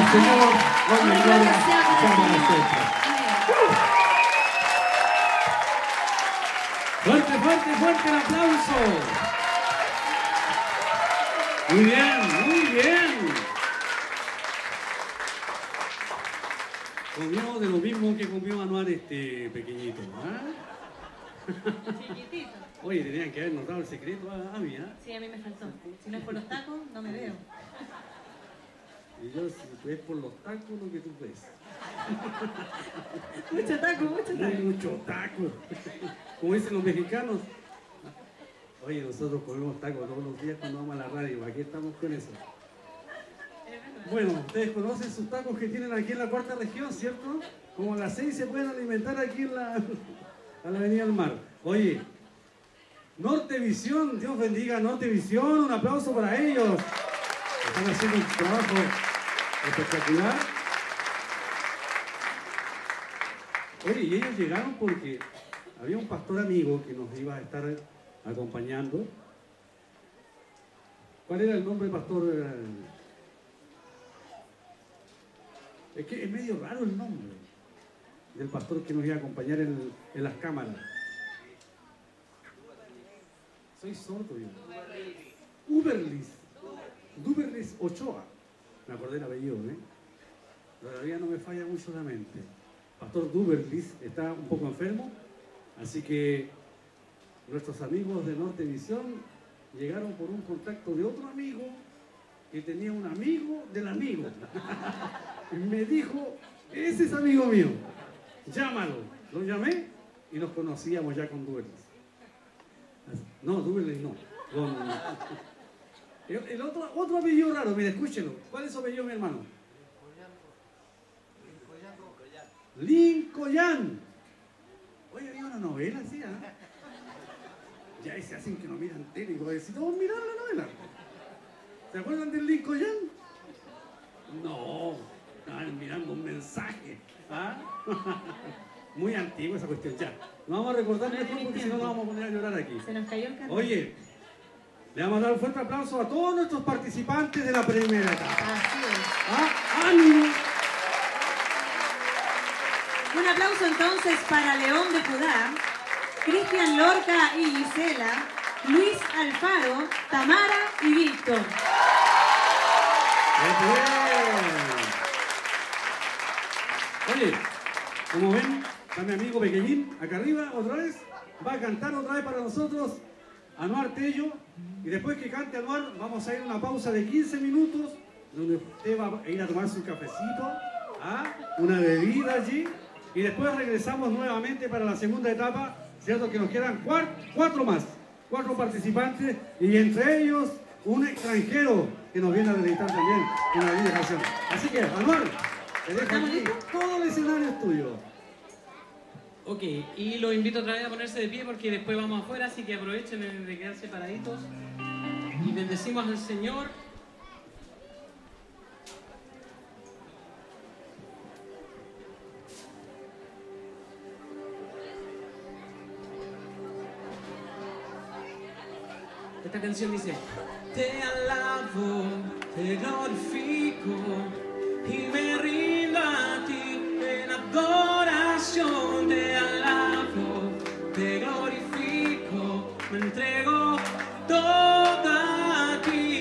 al Señor, honra y gloria sea para siempre. Fuerte, fuerte, fuerte el aplauso. Muy bien, muy bien. Comió de lo mismo que comió Anuar este pequeñito, ¿ah? Chiquitito. Oye, tenían que haber notado el secreto a, a mí, ¿ah? Sí, a mí me faltó. Si no es por los tacos, no me veo. Y yo, si ves por los tacos, lo que tú ves. Mucho taco, mucho Muy taco. mucho taco. Como dicen los mexicanos. Oye, nosotros comemos tacos todos los días cuando vamos a la radio. Aquí estamos con eso. Bueno, ustedes conocen sus tacos que tienen aquí en la cuarta región, ¿cierto? Como a las seis se pueden alimentar aquí en la, a la Avenida del Mar. Oye, Nortevisión, Dios bendiga a Nortevisión, un aplauso para ellos. Están haciendo un trabajo espectacular. Oye, y ellos llegaron porque había un pastor amigo que nos iba a estar acompañando. ¿Cuál era el nombre, pastor? Es que es medio raro el nombre del pastor que nos iba a acompañar en, en las cámaras. Soy sordo yo. Uberlis. Duberlis Ochoa. Me acordé el apellido, ¿eh? Todavía no me falla mucho la mente. Pastor Duberlis está un poco enfermo, así que nuestros amigos de Nortevisión llegaron por un contacto de otro amigo que tenía un amigo del amigo. Y me dijo, ese es amigo mío, llámalo. Lo llamé y nos conocíamos ya con Duberlis. No, Duberlis no. Con... El, el otro, otro apellido raro, mire, escúchenlo. ¿Cuál es su apellido, mi hermano? Lincoln. Oye, había una novela así, ¿ah? ¿eh? Ya se hacen que no miran tele y voy a decir, vamos a mirar la novela. ¿Se acuerdan del Lincoln? No, estaban mirando un mensaje. ¿Ah? Muy antigua esa cuestión, ya. No vamos a recordar esto porque si no nos vamos a poner a llorar aquí. Se nos cayó el carro. Oye, le vamos a dar un fuerte aplauso a todos nuestros participantes de la primera etapa. Así es. ¿Ah? ¡Ánimo! Un aplauso entonces para León de Judá, Cristian Lorca y Gisela, Luis Alfaro, Tamara y Víctor. Oye, como ven, está mi amigo pequeñín acá arriba, otra vez, va a cantar otra vez para nosotros Anuar Tello, y después que cante Anuar vamos a ir a una pausa de quince minutos donde usted va a ir a tomarse un cafecito, ¿ah? Una bebida allí, y después regresamos nuevamente para la segunda etapa, cierto que nos quedan cuatro, cuatro más, cuatro participantes, y entre ellos un extranjero que nos viene a deleitar también en la linda canción. Así que, Anuar, te dejo aquí, todo el escenario es tuyo. Ok, y los invito otra vez a ponerse de pie porque después vamos afuera, así que aprovechen de quedarse paraditos y bendecimos al Señor. Esta canción dice: te alabo, te glorifico y me rindo a ti en adoración. Te alabo, te glorifico, me entrego todo a ti.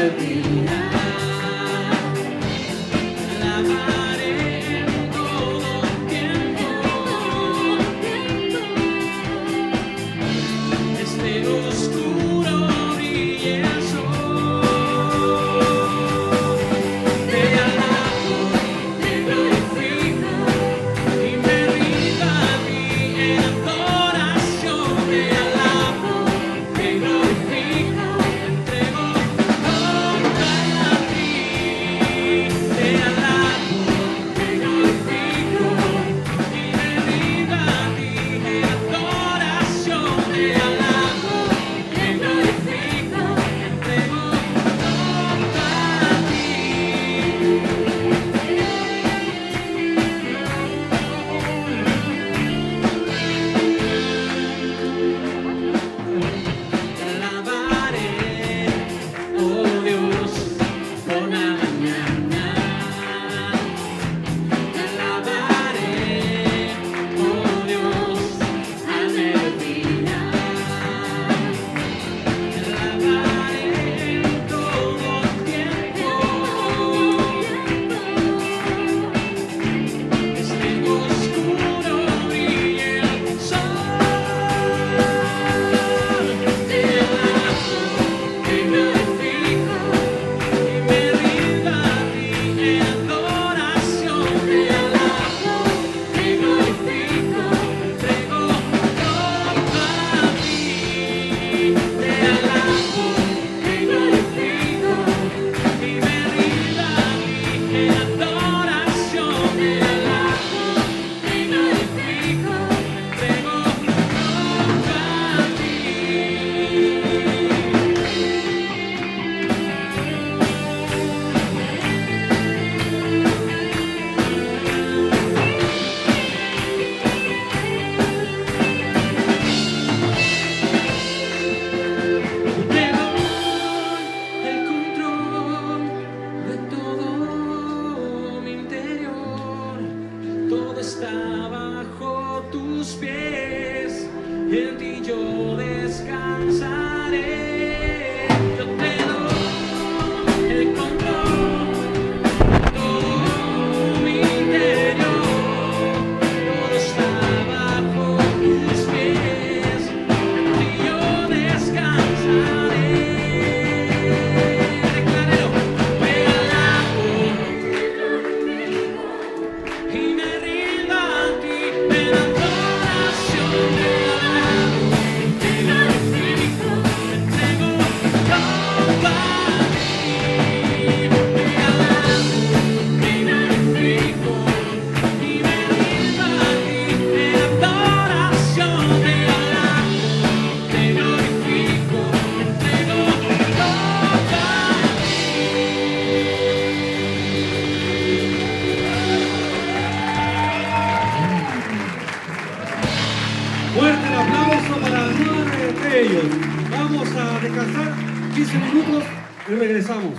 quince minutos y regresamos.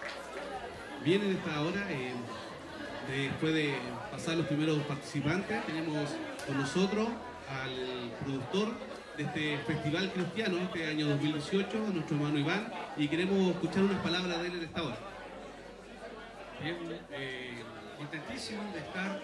Bien, en esta hora, eh, después de pasar los primeros participantes, tenemos con nosotros al productor de este festival cristiano, este año dos mil dieciocho, nuestro hermano Iván, y queremos escuchar unas palabras de él en esta hora. Bien, eh, contentísimo de estar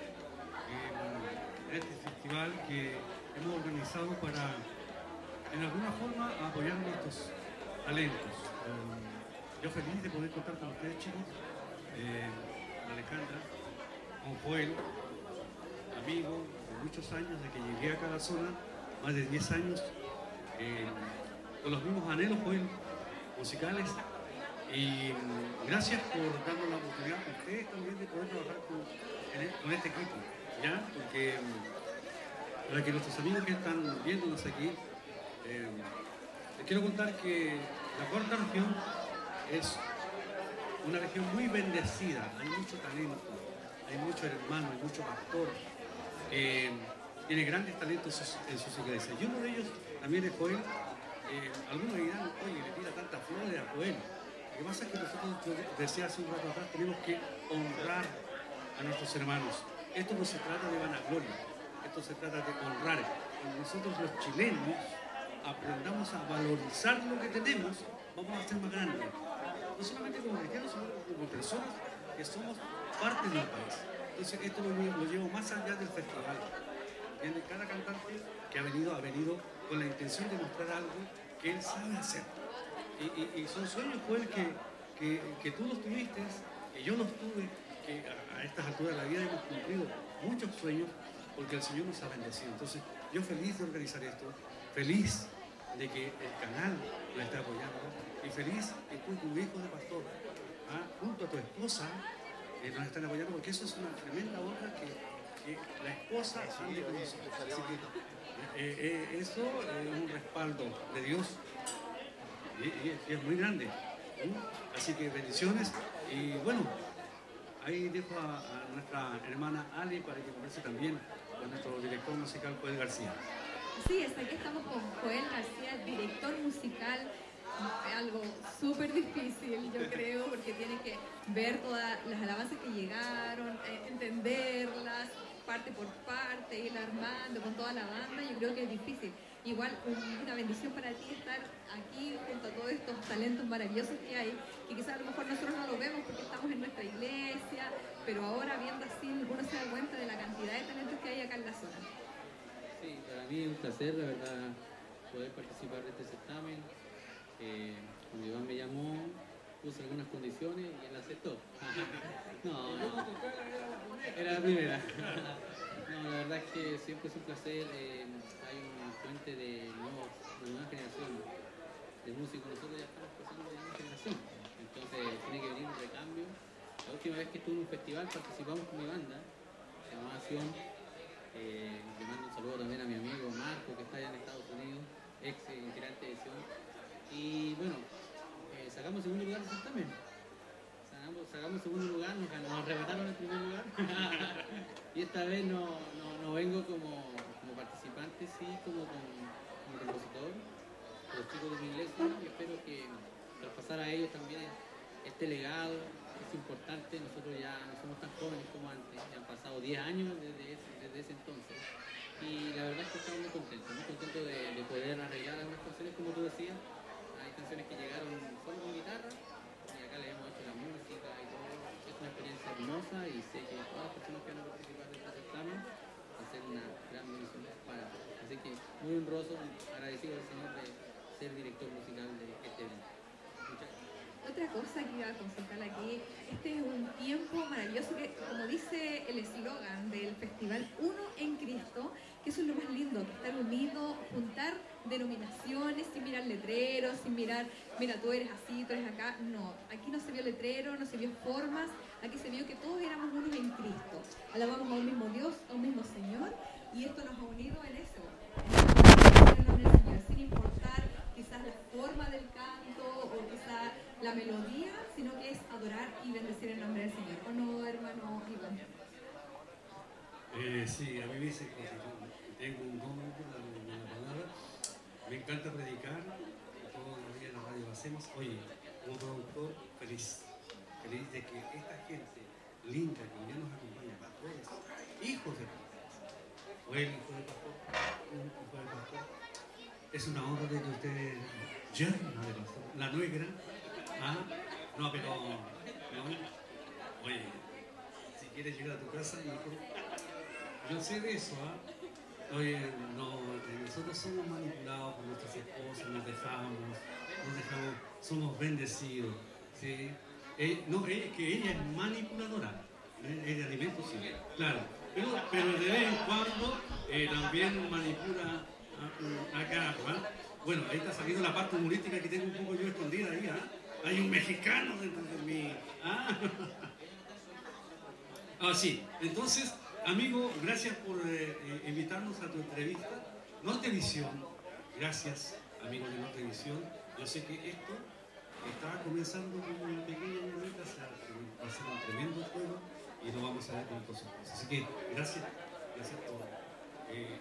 en este festival que hemos organizado para, en alguna forma, apoyar nuestros talentos. Eh, yo feliz de poder contar con ustedes, chicos, eh, Alejandra, con Joel, amigo de muchos años, de que llegué acá a la zona, más de diez años, eh, con los mismos anhelos, Joel, musicales. Y gracias por darnos la oportunidad a ustedes también de poder trabajar con, con este equipo, ¿ya? Porque para que nuestros amigos que están viéndonos aquí, eh, les quiero contar que la cuarta región es una región muy bendecida, hay mucho talento, hay muchos hermanos, hay muchos pastores, eh, tiene grandes talentos en sus iglesias. Y uno de ellos también es Joel. Eh, algunos dirán, oye, le tira tantas flores a Joel. Lo que pasa es que nosotros, yo decía hace un rato atrás, tenemos que honrar a nuestros hermanos. Esto no se trata de vanagloria, esto se trata de honrar. Cuando nosotros los chilenos aprendamos a valorizar lo que tenemos, vamos a ser más grandes. no solamente como cristianos, sino como personas que somos parte del país. Entonces esto lo, lo llevo más allá del festival. ¿Entiendes? Cada cantante que ha venido, ha venido con la intención de mostrar algo que él sabe hacer. Y, y, y son sueños, Joel, que, que, que tú los tuviste, que yo los tuve, que a, a estas alturas de la vida hemos cumplido muchos sueños porque el Señor nos ha bendecido. Entonces, yo feliz de organizar esto, feliz de que el canal lo esté apoyando y feliz que tú, tu hijo de pastor, ¿ah? junto a tu esposa, eh, nos están apoyando porque eso es una tremenda obra que, que la esposa ande con nosotros. Así que eh, eh, eso es un respaldo de Dios y, y, y es muy grande. ¿sí? Así que bendiciones y bueno, ahí dejo a, a nuestra hermana Ali para que converse también con nuestro director musical Joel García. Sí, es, aquí estamos con Joel García, el director musical, algo súper difícil, yo creo, porque tiene que ver todas las alabanzas que llegaron, eh, entenderlas, parte por parte, ir armando con toda la banda, yo creo que es difícil. Igual, una bendición para ti estar aquí junto a todos estos talentos maravillosos que hay, que quizás a lo mejor nosotros no lo vemos porque estamos en nuestra iglesia, pero ahora viendo así, uno se da cuenta de la cantidad de talentos que hay acá en la zona. Sí, para mí es un placer, la verdad, poder participar de este certamen. Eh, cuando Iván me llamó, puse algunas condiciones y él aceptó. No, no, era la primera. No, la verdad es que siempre es un placer. Eh, hay una fuente de, nuevos, de nueva generación de músicos. Nosotros ya estamos pasando de nueva generación. Entonces tiene que venir un recambio. La última vez que estuve en un festival participamos con mi banda, se llamaba Sion. Eh, le mando un saludo también a mi amigo Marco, que está allá en Estados Unidos, ex integrante de Sion. Y bueno, eh, sacamos segundo lugar del certamen. Sacamos, sacamos segundo lugar, nos, nos arrebataron el primer lugar. Y esta vez no, no, no vengo como, como participante, sí, como, como, como compositor, los chicos de mi iglesia. Y espero que traspasar a ellos también este legado. Es importante, nosotros ya no somos tan jóvenes como antes, ya han pasado diez años desde ese, desde ese entonces. Y la verdad es que estamos muy contentos, muy contentos de, de poder arreglar algunas canciones, como tú decías. Hay canciones que llegaron solo con guitarra y acá le hemos hecho la música y todo. Es una experiencia hermosa y sé que todas las personas que van a participar de este certamen va a ser una gran bendición para todos. Así que muy honroso, agradecido al Señor de ser director musical de este evento. Muchas gracias. Otra cosa que iba a consultar aquí, este es un tiempo maravilloso que, como dice el eslogan del festival, uno en Cristo, que eso es lo más lindo, que estar unidos, juntar denominaciones sin mirar letreros, sin mirar, mira, tú eres así, tú eres acá. No, aquí no se vio letrero, no se vio formas, aquí se vio que todos éramos unos en Cristo. Alabamos a un mismo Dios, a un mismo Señor, y esto nos ha unido en eso, en el nombre del Señor, sin importar quizás la forma del canto o quizás la melodía, sino que es adorar y bendecir el nombre del Señor. ¿O no, hermano Iván? Eh, sí, a mí me dice que tengo un don por la, la palabra. Me encanta predicar, todos los días en la radio lo hacemos. Oye, como productor, feliz, feliz de que esta gente linda que ya nos acompaña, pastores, hijos de pastores, o el hijo de pastor, un hijo de pastor, es una honra de que usted yerna de pastor, la nuegra. ¿Ah? No, pero no. Oye, si quieres llegar a tu casa, hijo, yo sé de eso, ¿ah? ¿eh? Oye, no, nosotros somos manipulados por nuestras esposas, nos dejamos, nos dejamos, somos bendecidos, ¿sí? Eh, no, es que ella es manipuladora, ¿eh? Es de alimentos, sí, claro, pero, pero de vez en cuando eh, también manipula a, a acá, ¿ah? Bueno, ahí está saliendo la parte humorística que tengo un poco yo escondida ahí, ¿ah? ¿eh? Hay un mexicano dentro de mí. Ah, ah sí. Entonces, amigo, gracias por eh, eh, invitarnos a tu entrevista. Nortevisión, gracias, amigo de Nortevisión. Yo sé que esto está comenzando como una pequeña bonita, va a ser un tremendo juego y lo vamos a ver con todos nosotros. Así que, gracias, gracias por eh,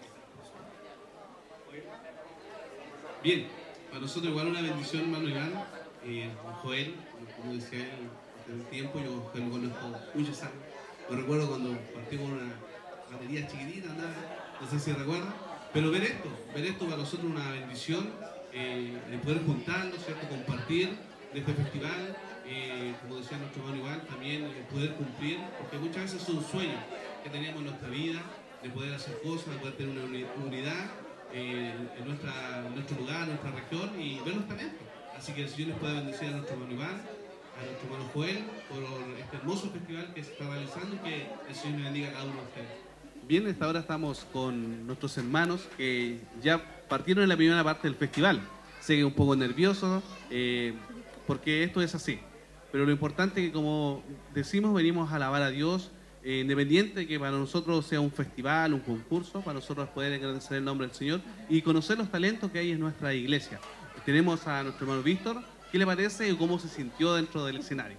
bien, para nosotros igual una bendición, hermano Iván. Eh, Joel, como decía él, hace un tiempo, yo Joel lo conozco muchos años. Lo recuerdo cuando partí con una batería chiquitita, nada, no sé si recuerda. Pero ver esto, ver esto para nosotros es una bendición, eh, de poder juntarnos, ¿cierto? Compartir de este festival, eh, como decía nuestro hermano Iván, también eh, poder cumplir, porque muchas veces es un sueño que tenemos en nuestra vida, de poder hacer cosas, de poder tener una uni- unidad eh, en, nuestra, en nuestro lugar, en nuestra región y ver los talentos. Así que el Señor les pueda bendecir a nuestro hermano Iván, a nuestro hermano Joel, por este hermoso festival que se está realizando y que el Señor me bendiga a cada uno de ustedes. Bien, hasta ahora estamos con nuestros hermanos que ya partieron en la primera parte del festival. Sé que un poco nervioso, eh, porque esto es así. Pero lo importante es que, como decimos, venimos a alabar a Dios, eh, independiente de que para nosotros sea un festival, un concurso, para nosotros poder agradecer el nombre del Señor y conocer los talentos que hay en nuestra iglesia. Tenemos a nuestro hermano Víctor. ¿Qué le parece y cómo se sintió dentro del escenario?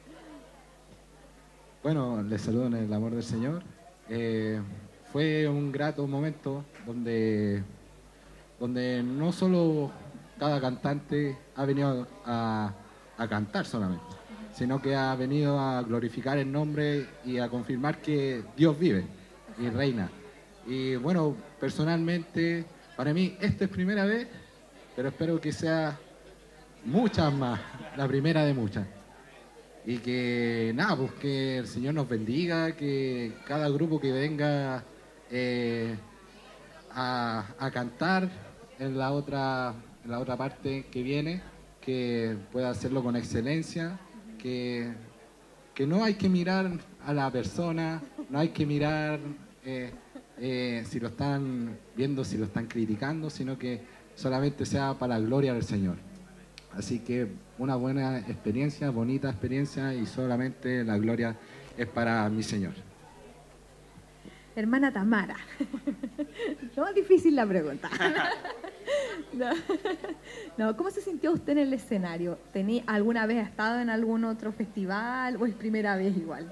Bueno, les saludo en el amor del Señor. Eh, fue un grato momento donde, donde no solo cada cantante ha venido a, a cantar solamente, sino que ha venido a glorificar el nombre y a confirmar que Dios vive y reina. Y bueno, personalmente, para mí esta es primera vez, pero espero que sea muchas más, la primera de muchas. Y que nada, pues que el Señor nos bendiga, que cada grupo que venga eh, a, a cantar en la otra, en la otra parte que viene, que pueda hacerlo con excelencia, que, que no hay que mirar a la persona, no hay que mirar eh, eh, si lo están viendo, si lo están criticando, sino que solamente sea para la gloria del Señor. Así que una buena experiencia, bonita experiencia, y solamente la gloria es para mi Señor. Hermana Tamara, no es difícil la pregunta. No. No, ¿cómo se sintió usted en el escenario? ¿Tenía, ¿Alguna vez ha estado en algún otro festival o es primera vez igual?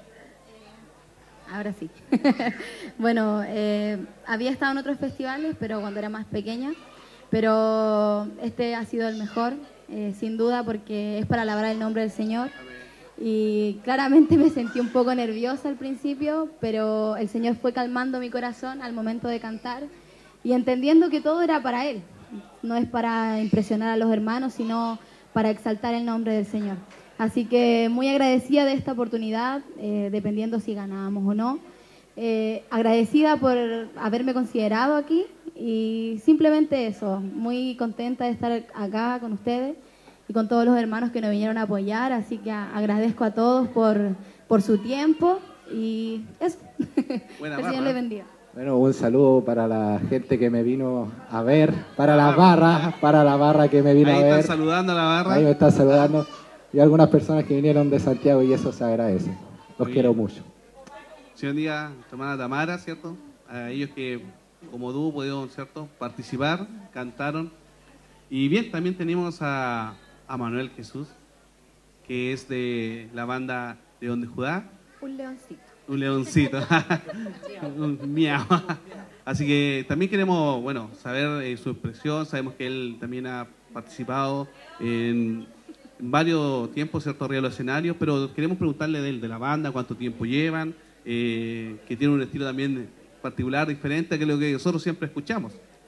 Ahora sí. Bueno, eh, había estado en otros festivales, pero cuando era más pequeña. Pero este ha sido el mejor, eh, sin duda, porque es para alabar el nombre del Señor. Y claramente me sentí un poco nerviosa al principio, pero el Señor fue calmando mi corazón al momento de cantar y entendiendo que todo era para Él. No es para impresionar a los hermanos, sino para exaltar el nombre del Señor. Así que muy agradecida de esta oportunidad, eh, dependiendo si ganábamos o no. Eh, agradecida por haberme considerado aquí y simplemente eso, muy contenta de estar acá con ustedes y con todos los hermanos que nos vinieron a apoyar, así que agradezco a todos por, por su tiempo y eso. Buena que el Señor les bendiga. Bueno, un saludo para la gente que me vino a ver, para la barra, para la barra que me vino Ahí a ver. están saludando a la barra. Ahí me están saludando. Y algunas personas que vinieron de Santiago y eso se agradece. Los Muy quiero bien. mucho. Señor día, tu hermana Tamara, ¿cierto? A ellos que como dúo pudieron, ¿cierto?, participar, cantaron. Y bien, también tenemos a, a Manuel Jesús, que es de la banda León de Judá. Un leoncito. Un leoncito. Un miau. Así que también queremos, bueno, saber eh, su expresión. Sabemos que él también ha participado en varios tiempos, ¿cierto?, arriba de los escenarios, pero queremos preguntarle de él, de la banda, cuánto tiempo llevan, eh, que tiene un estilo también particular, diferente, que es lo que nosotros siempre escuchamos.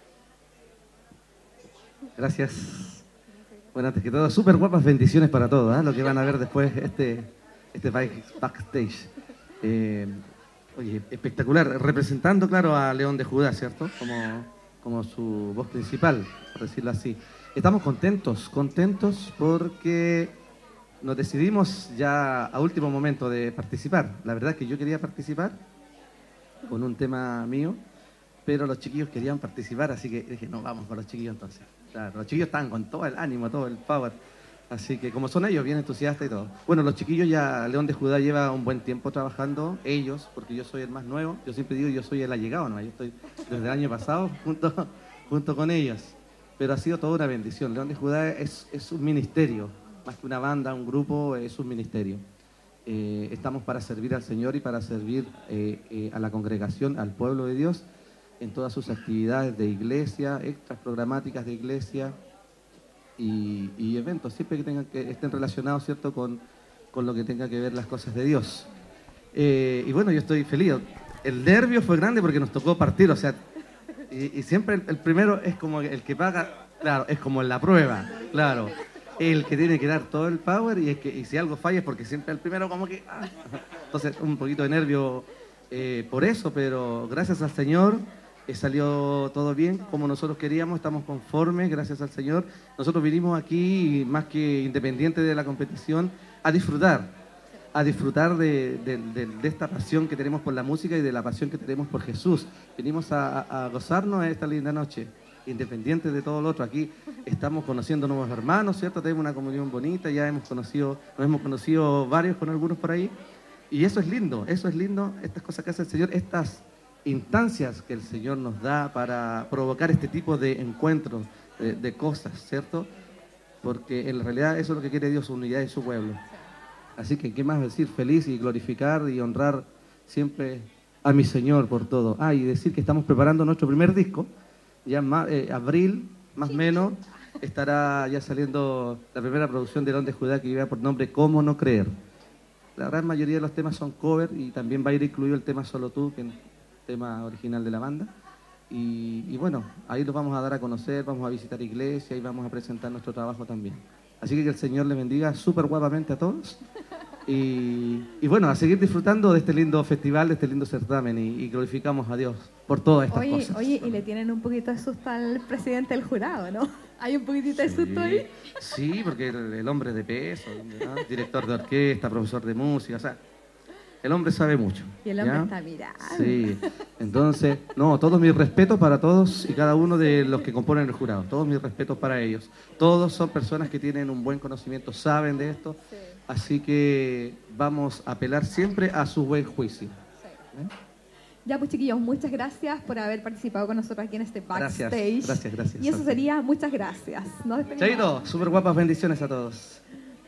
Gracias. Bueno, antes que todo, súper guapas bendiciones para todos, ¿eh? Lo que van a ver después, este, este backstage. Eh, oye, espectacular, representando, claro, a León de Judá, ¿cierto? Como, como su voz principal, por decirlo así. Estamos contentos, contentos porque nos decidimos ya a último momento de participar. La verdad es que yo quería participar con un tema mío, pero los chiquillos querían participar, así que dije, no, vamos con los chiquillos entonces. Claro, los chiquillos estaban con todo el ánimo, todo el power. Así que como son ellos, bien entusiastas y todo. Bueno, los chiquillos ya, León de Judá lleva un buen tiempo trabajando, ellos, porque yo soy el más nuevo. Yo siempre digo, yo soy el allegado, ¿no? Yo estoy desde el año pasado junto, junto con ellos. Pero ha sido toda una bendición. León de Judá es, es un ministerio, más que una banda, un grupo, es un ministerio. Eh, estamos para servir al Señor y para servir eh, eh, a la congregación, al pueblo de Dios, en todas sus actividades de iglesia, extras programáticas de iglesia y, y eventos, siempre que tengan que estén relacionados, ¿cierto?, con, con lo que tenga que ver las cosas de Dios. Eh, y bueno, yo estoy feliz. El nervio fue grande porque nos tocó partir, o sea, y, y siempre el, el primero es como el que paga, claro, es como en la prueba, claro. el que tiene que dar todo el power y, es que, y si algo falla es porque siempre el primero como que... ah. Entonces un poquito de nervio eh, por eso, pero gracias al Señor eh, salió todo bien como nosotros queríamos, estamos conformes, gracias al Señor. Nosotros vinimos aquí, más que independientes de la competición, a disfrutar, a disfrutar de, de, de, de esta pasión que tenemos por la música y de la pasión que tenemos por Jesús. Venimos a, a gozarnos esta linda noche, independientes de todo lo otro. Aquí estamos conociendo nuevos hermanos, ¿cierto? Tenemos una comunión bonita, ya hemos conocido, nos hemos conocido varios con algunos por ahí. Y eso es lindo, eso es lindo, estas cosas que hace el Señor, estas instancias que el Señor nos da para provocar este tipo de encuentros, de, de cosas, ¿cierto? Porque en realidad eso es lo que quiere Dios, unidad de su pueblo. Así que, ¿qué más decir? Feliz y glorificar y honrar siempre a mi Señor por todo. Ah, y decir que estamos preparando nuestro primer disco. Ya en ma- eh, abril, más o menos, estará ya saliendo la primera producción de León de Judá que lleva por nombre ¿Cómo no creer? La gran mayoría de los temas son cover y también va a ir incluido el tema Solo Tú, que es el tema original de la banda. Y, y bueno, ahí lo vamos a dar a conocer, vamos a visitar iglesia y vamos a presentar nuestro trabajo también. Así que que el Señor les bendiga súper guapamente a todos. Y, y bueno, a seguir disfrutando de este lindo festival, de este lindo certamen y, y glorificamos a Dios por todas estas Oye, cosas. oye, y le tienen un poquito de susto al presidente del jurado, ¿no? ¿Hay un poquitito de susto ahí? Sí, porque el, el hombre de peso, ¿no? Director de orquesta, profesor de música, o sea, el hombre sabe mucho. Y el hombre ¿ya? está mirando. Sí, entonces, no, todos mis respetos para todos y cada uno de los que componen el jurado, todos mis respetos para ellos. Todos son personas que tienen un buen conocimiento, saben de esto, Sí. así que vamos a apelar siempre a su buen juicio. ¿Eh? Ya pues chiquillos, muchas gracias por haber participado con nosotros aquí en este Gracias, backstage. gracias, gracias. Y eso sería muchas gracias. Nos despedimos. Chaito, súper guapas bendiciones a todos.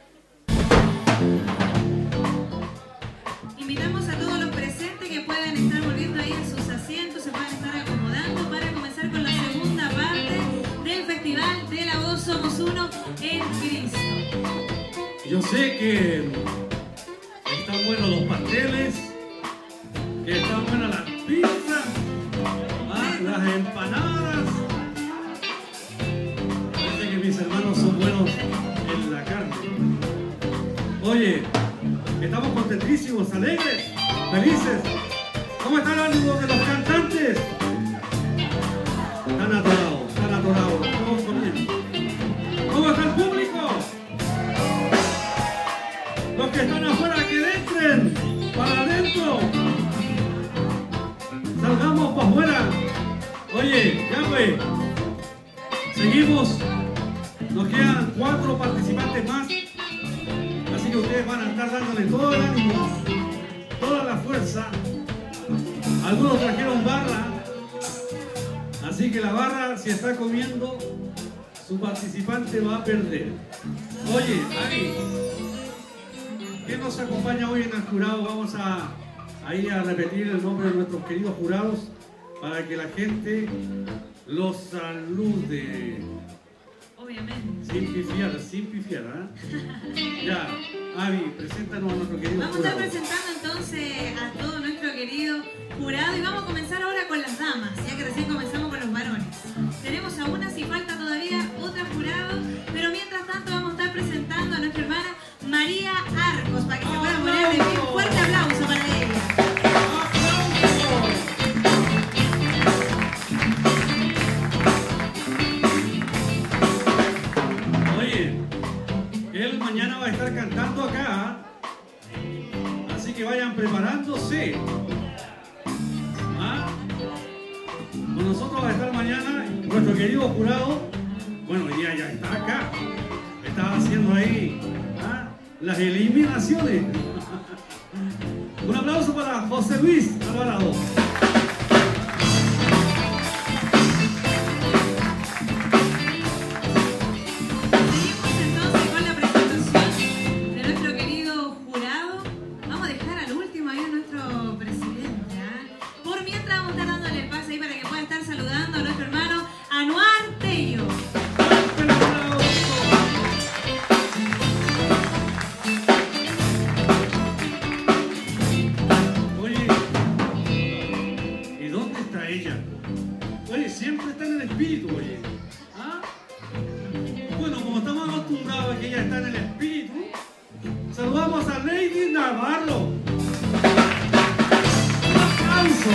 Invitamos a todos los presentes que puedan estar volviendo ahí a sus asientos, se puedan estar acomodando para comenzar con la segunda parte del Festival de la Voz Somos Uno en Cristo. Yo sé que están buenos los pasteles, que están buenas las pizzas, ah, las empanadas. Parece que mis hermanos son buenos en la carne. Oye, estamos contentísimos, alegres, felices. ¿Cómo está el ánimo de los cantantes? Están atorados, están atorados, estamos comiendo. ¿Cómo está el público? Los que están afuera, que entren para adentro. Salgamos para afuera. Oye, ya pues. Seguimos. Nos quedan cuatro participantes más. Así que ustedes van a estar dándole todo el ánimo, toda la fuerza. Algunos trajeron barra. Así que la barra, si está comiendo, su participante va a perder. Oye, Ari, ¿quién nos acompaña hoy en el jurado? Vamos a, a ir a repetir el nombre de nuestros queridos jurados para que la gente los salude. Obviamente. Sin pifiar, sin pifiar, ¿eh? Ya, Avi, preséntanos a nuestro querido Vamos a estar jurado. presentando entonces a todo nuestro querido jurado y vamos a comenzar ahora con las damas, ya que recién comenzamos con los varones. Tenemos a una, si falta todavía otra jurado, pero mientras tanto vamos a estar presentando a nuestra hermana María Arcos, para que se pueda poner de pie. Un fuerte aplauso para ella. Oye, él mañana va a estar cantando acá, así que vayan preparándose. ¿Ah? Con nosotros va a estar mañana nuestro querido jurado. Bueno, hoy día ya está acá. Está haciendo ahí, ¿ah?, las eliminaciones. Un aplauso para José Luis Alvarado. Entonces, con la presentación de nuestro querido jurado, vamos a dejar al último ahí a nuestro presidente. ¿eh? Por mientras vamos a estar dándole el pase ahí para que pueda estar saludando a nuestro hermano Anuar Tello. Oye, saludamos a Lady Navarro. Un aplauso.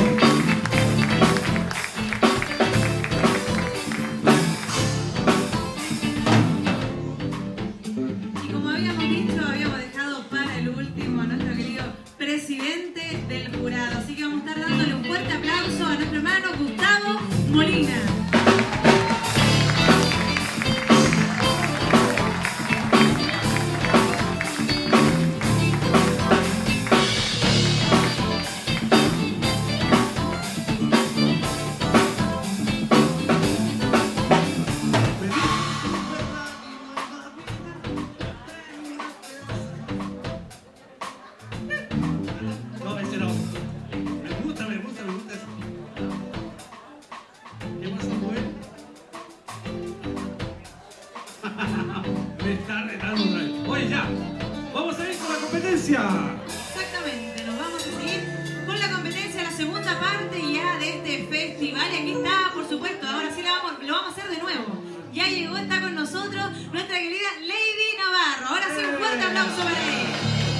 Y como habíamos dicho, habíamos dejado para el último a nuestro querido presidente del jurado. Así que vamos a estar dándole un fuerte aplauso a nuestro hermano Gustavo Molina. No, ese no. Me gusta, me gusta, me gusta eso. ¿Qué pasa, Joel? Me está retando otra vez. Oye, ya. Vamos a ir con la competencia. Exactamente, nos vamos a seguir con la competencia, la segunda parte ya de este festival. Y aquí está, por supuesto, ahora sí lo vamos, lo vamos a hacer de nuevo. Ya llegó, está con nosotros nuestra querida Lady Navarro. Ahora sí, un fuerte aplauso para ella.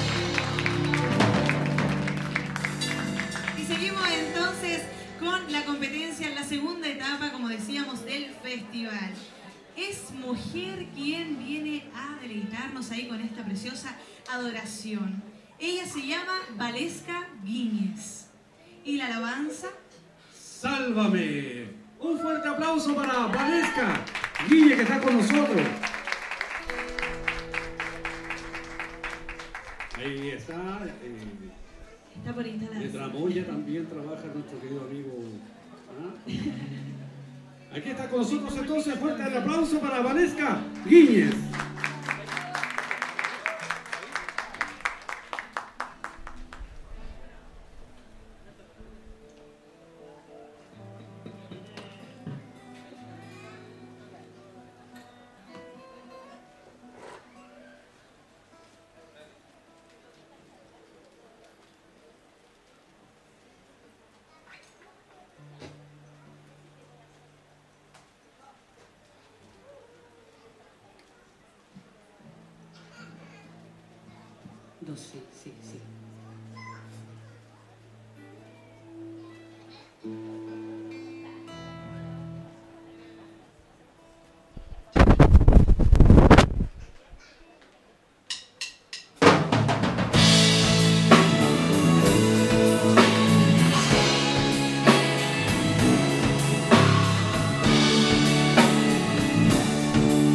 Y seguimos entonces con la competencia en la segunda etapa, como decíamos, del festival. Es mujer quien viene a deleitarnos ahí con esta preciosa adoración. Ella se llama Valesca Guíñez. Y la alabanza, Sálvame. Un fuerte aplauso para Valesca Guille, que está con nosotros. Ahí está. Eh, está por instalarse. de Tramoya también trabaja nuestro querido amigo. ¿Ah? Aquí está con nosotros entonces. Fuerte el aplauso para Valesca Guíñez. Dos, sí, sí, sí.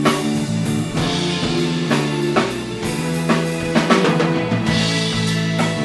Sálvame.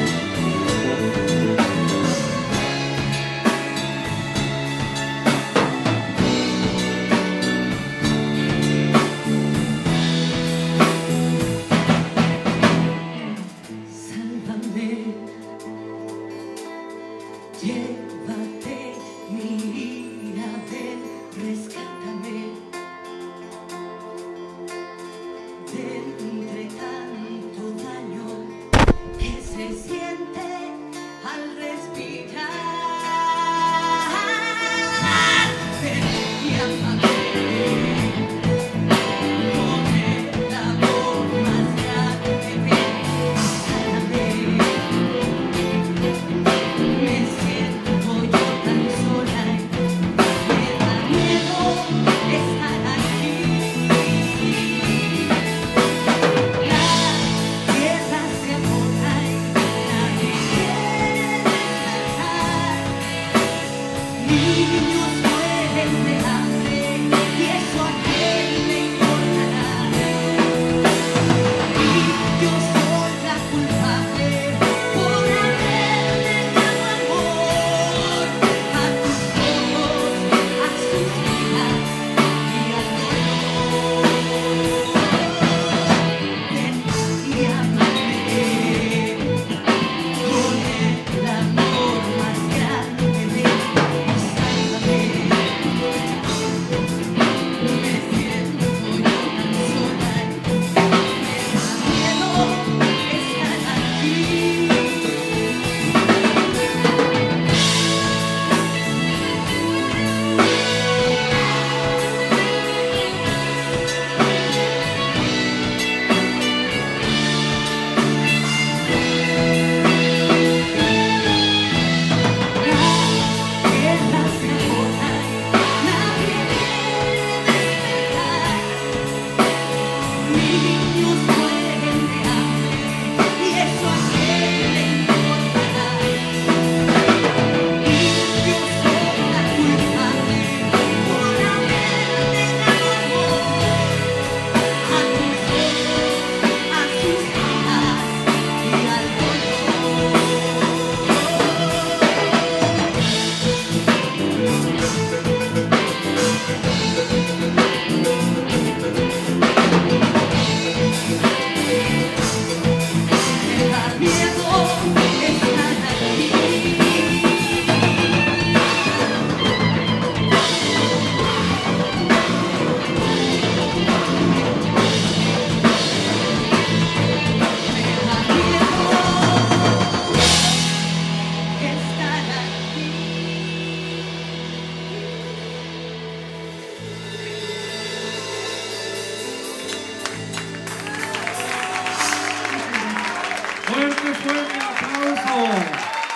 Fuerte, fuerte aplauso.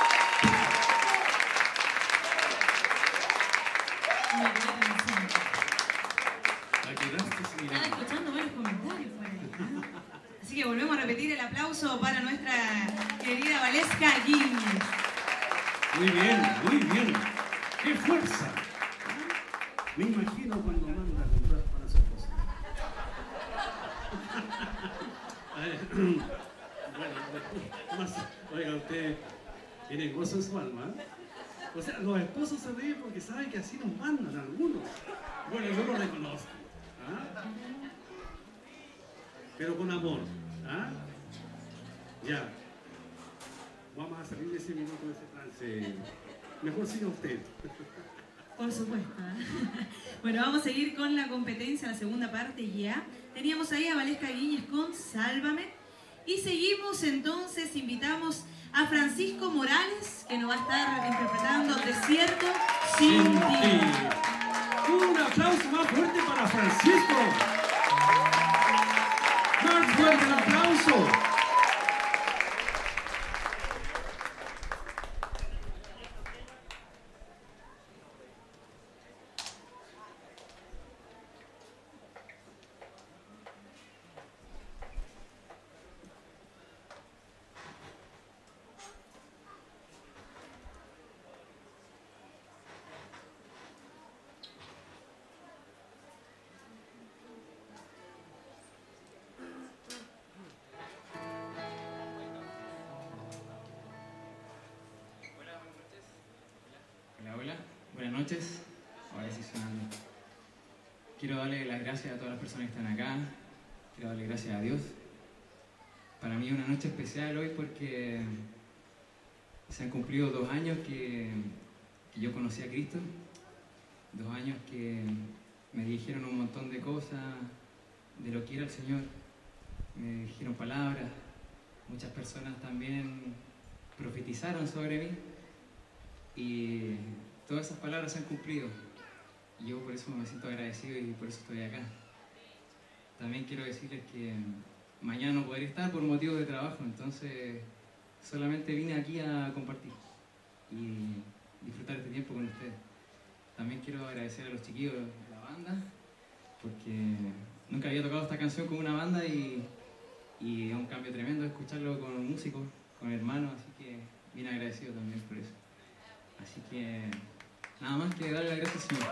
Estaba escuchando varios comentarios por ahí, ¿no? Así que volvemos a repetir el aplauso para nuestra querida Valesca Guiñez. Muy bien, muy bien. ¡Qué fuerza! Me imagino cuando manda a comprar para su esposa. Bueno, más, oiga, usted tiene gozo en su alma. O sea, los esposos se ríen porque saben que así nos mandan algunos. Bueno, yo lo reconozco. ¿Ah? Pero con amor. ¿Ah? Ya. Vamos a salir de ese minuto, de ese trance. Mejor siga usted. Por supuesto. ¿eh? Bueno, vamos a seguir con la competencia, la segunda parte ya. Teníamos ahí a Valesca Guiñez con Sálvame. Y seguimos entonces, invitamos a Francisco Morales, que nos va a estar interpretando Desierto sin ti. Un aplauso más fuerte para Francisco. Más fuerte el aplauso. Buenas noches, ahora sí sonando. Quiero darle las gracias a todas las personas que están acá, quiero darle gracias a Dios. Para mí es una noche especial hoy porque se han cumplido dos años que, que yo conocí a Cristo, dos años que me dijeron un montón de cosas de lo que era el Señor, me dijeron palabras, muchas personas también profetizaron sobre mí y todas esas palabras se han cumplido y yo por eso me siento agradecido y por eso estoy acá. También quiero decirles que mañana no podré estar por motivos de trabajo, entonces solamente vine aquí a compartir y disfrutar este tiempo con ustedes. También quiero agradecer a los chiquillos de la banda porque nunca había tocado esta canción con una banda y, y es un cambio tremendo escucharlo con músicos, con hermanos, así que bien agradecido también por eso. Así que nada más que darle las gracias, Señor.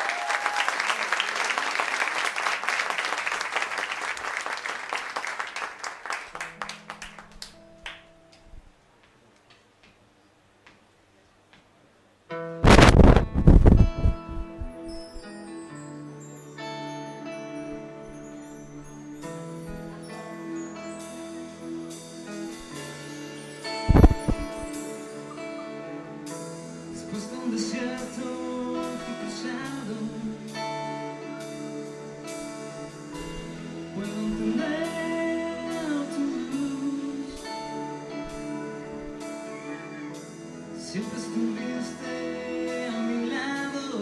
Siempre estuviste a mi lado,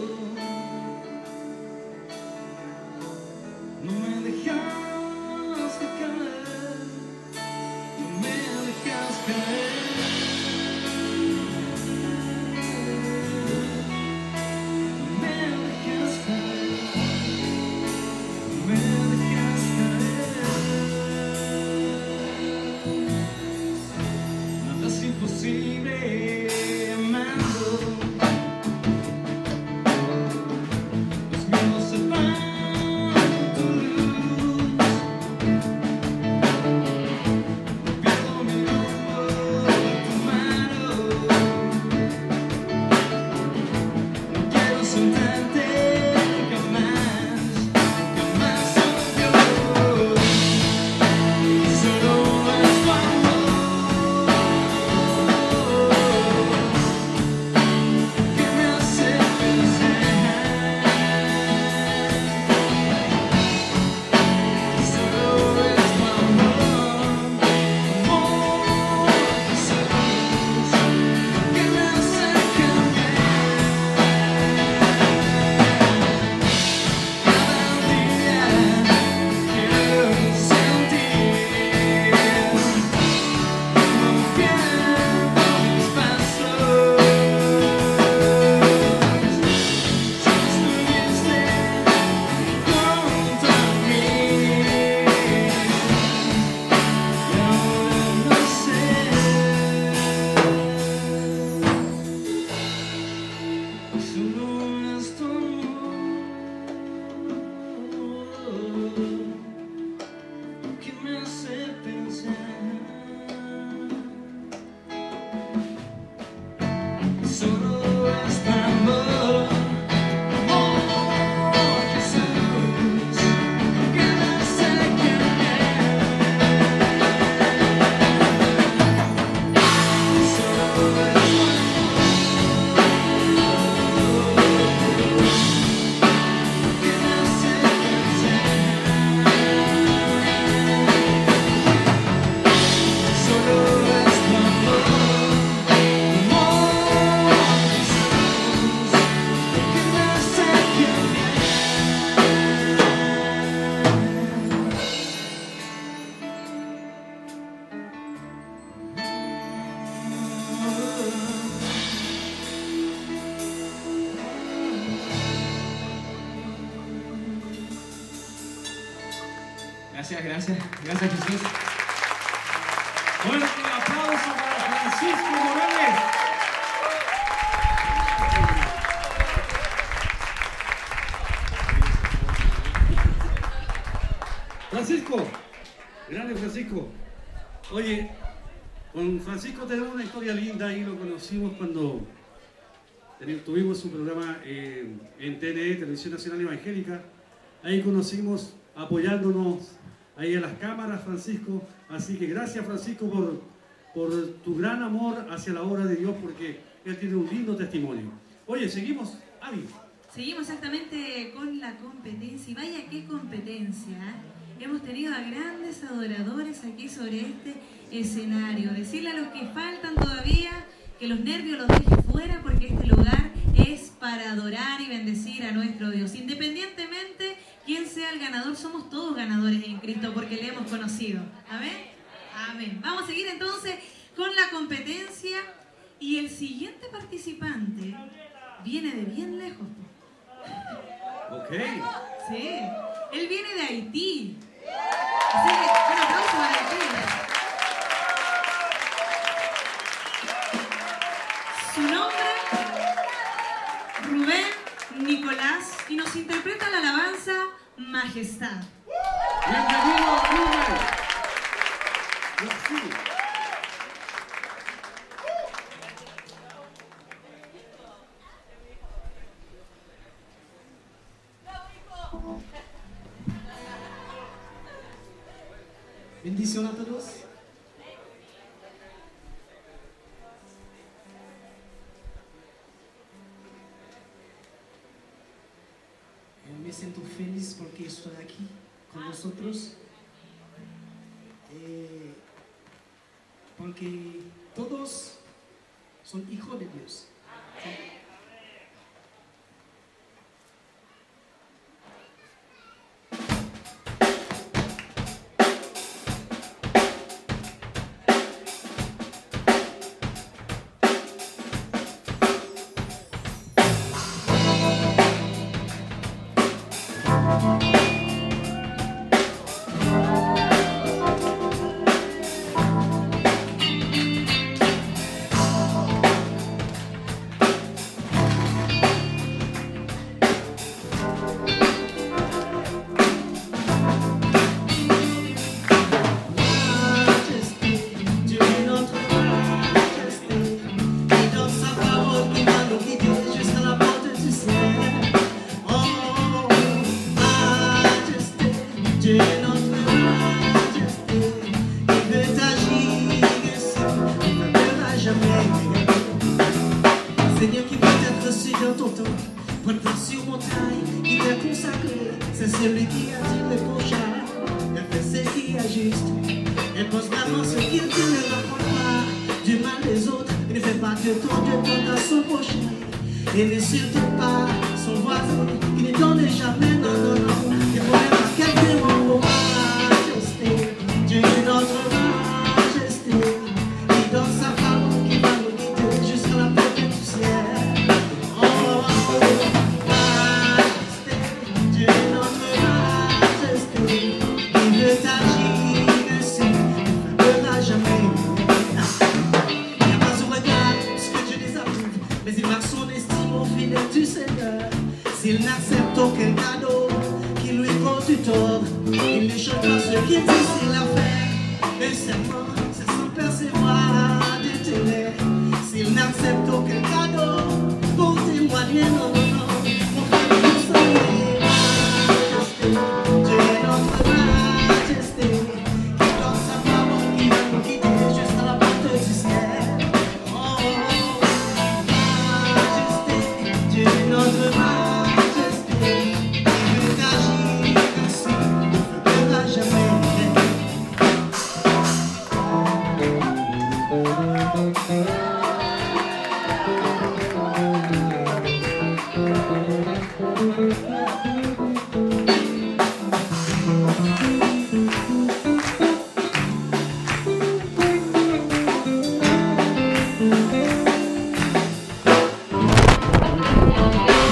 no me dejaste caer, no me dejas caer. No me dejas caer, no me dejas caer. Nada es imposible. Oh Gracias, gracias, gracias Jesús. Fuerte el aplauso para Francisco Morales. Francisco, grande Francisco. Oye, con Francisco tenemos una historia linda y lo conocimos cuando tuvimos su programa eh, en T N E, Televisión Nacional Evangélica. Ahí conocimos apoyándonos ahí a las cámaras, Francisco. Así que gracias, Francisco, por, por tu gran amor hacia la obra de Dios, porque él tiene un lindo testimonio. Oye, seguimos, Avi. Seguimos exactamente con la competencia. Y vaya qué competencia, ¿eh? Hemos tenido a grandes adoradores aquí sobre este escenario. Decirle a los que faltan todavía que los nervios los deje fuera, porque este lugar es para adorar y bendecir a nuestro Dios. Independientemente quién sea el ganador, somos todos ganadores en Cristo porque le hemos conocido. Amén. Amén. Vamos a seguir entonces con la competencia y el siguiente participante viene de bien lejos. Ok. Sí. Él viene de Haití. Así que un aplauso para Haití. Su nombre, Rubén Nicolás, y nos interpreta la alabanza Majestad. Bienvenido, Rubén. Merci. Bendición a todos. Me siento feliz porque estoy aquí con vosotros, eh, porque todos son hijos de Dios. ¿Sí?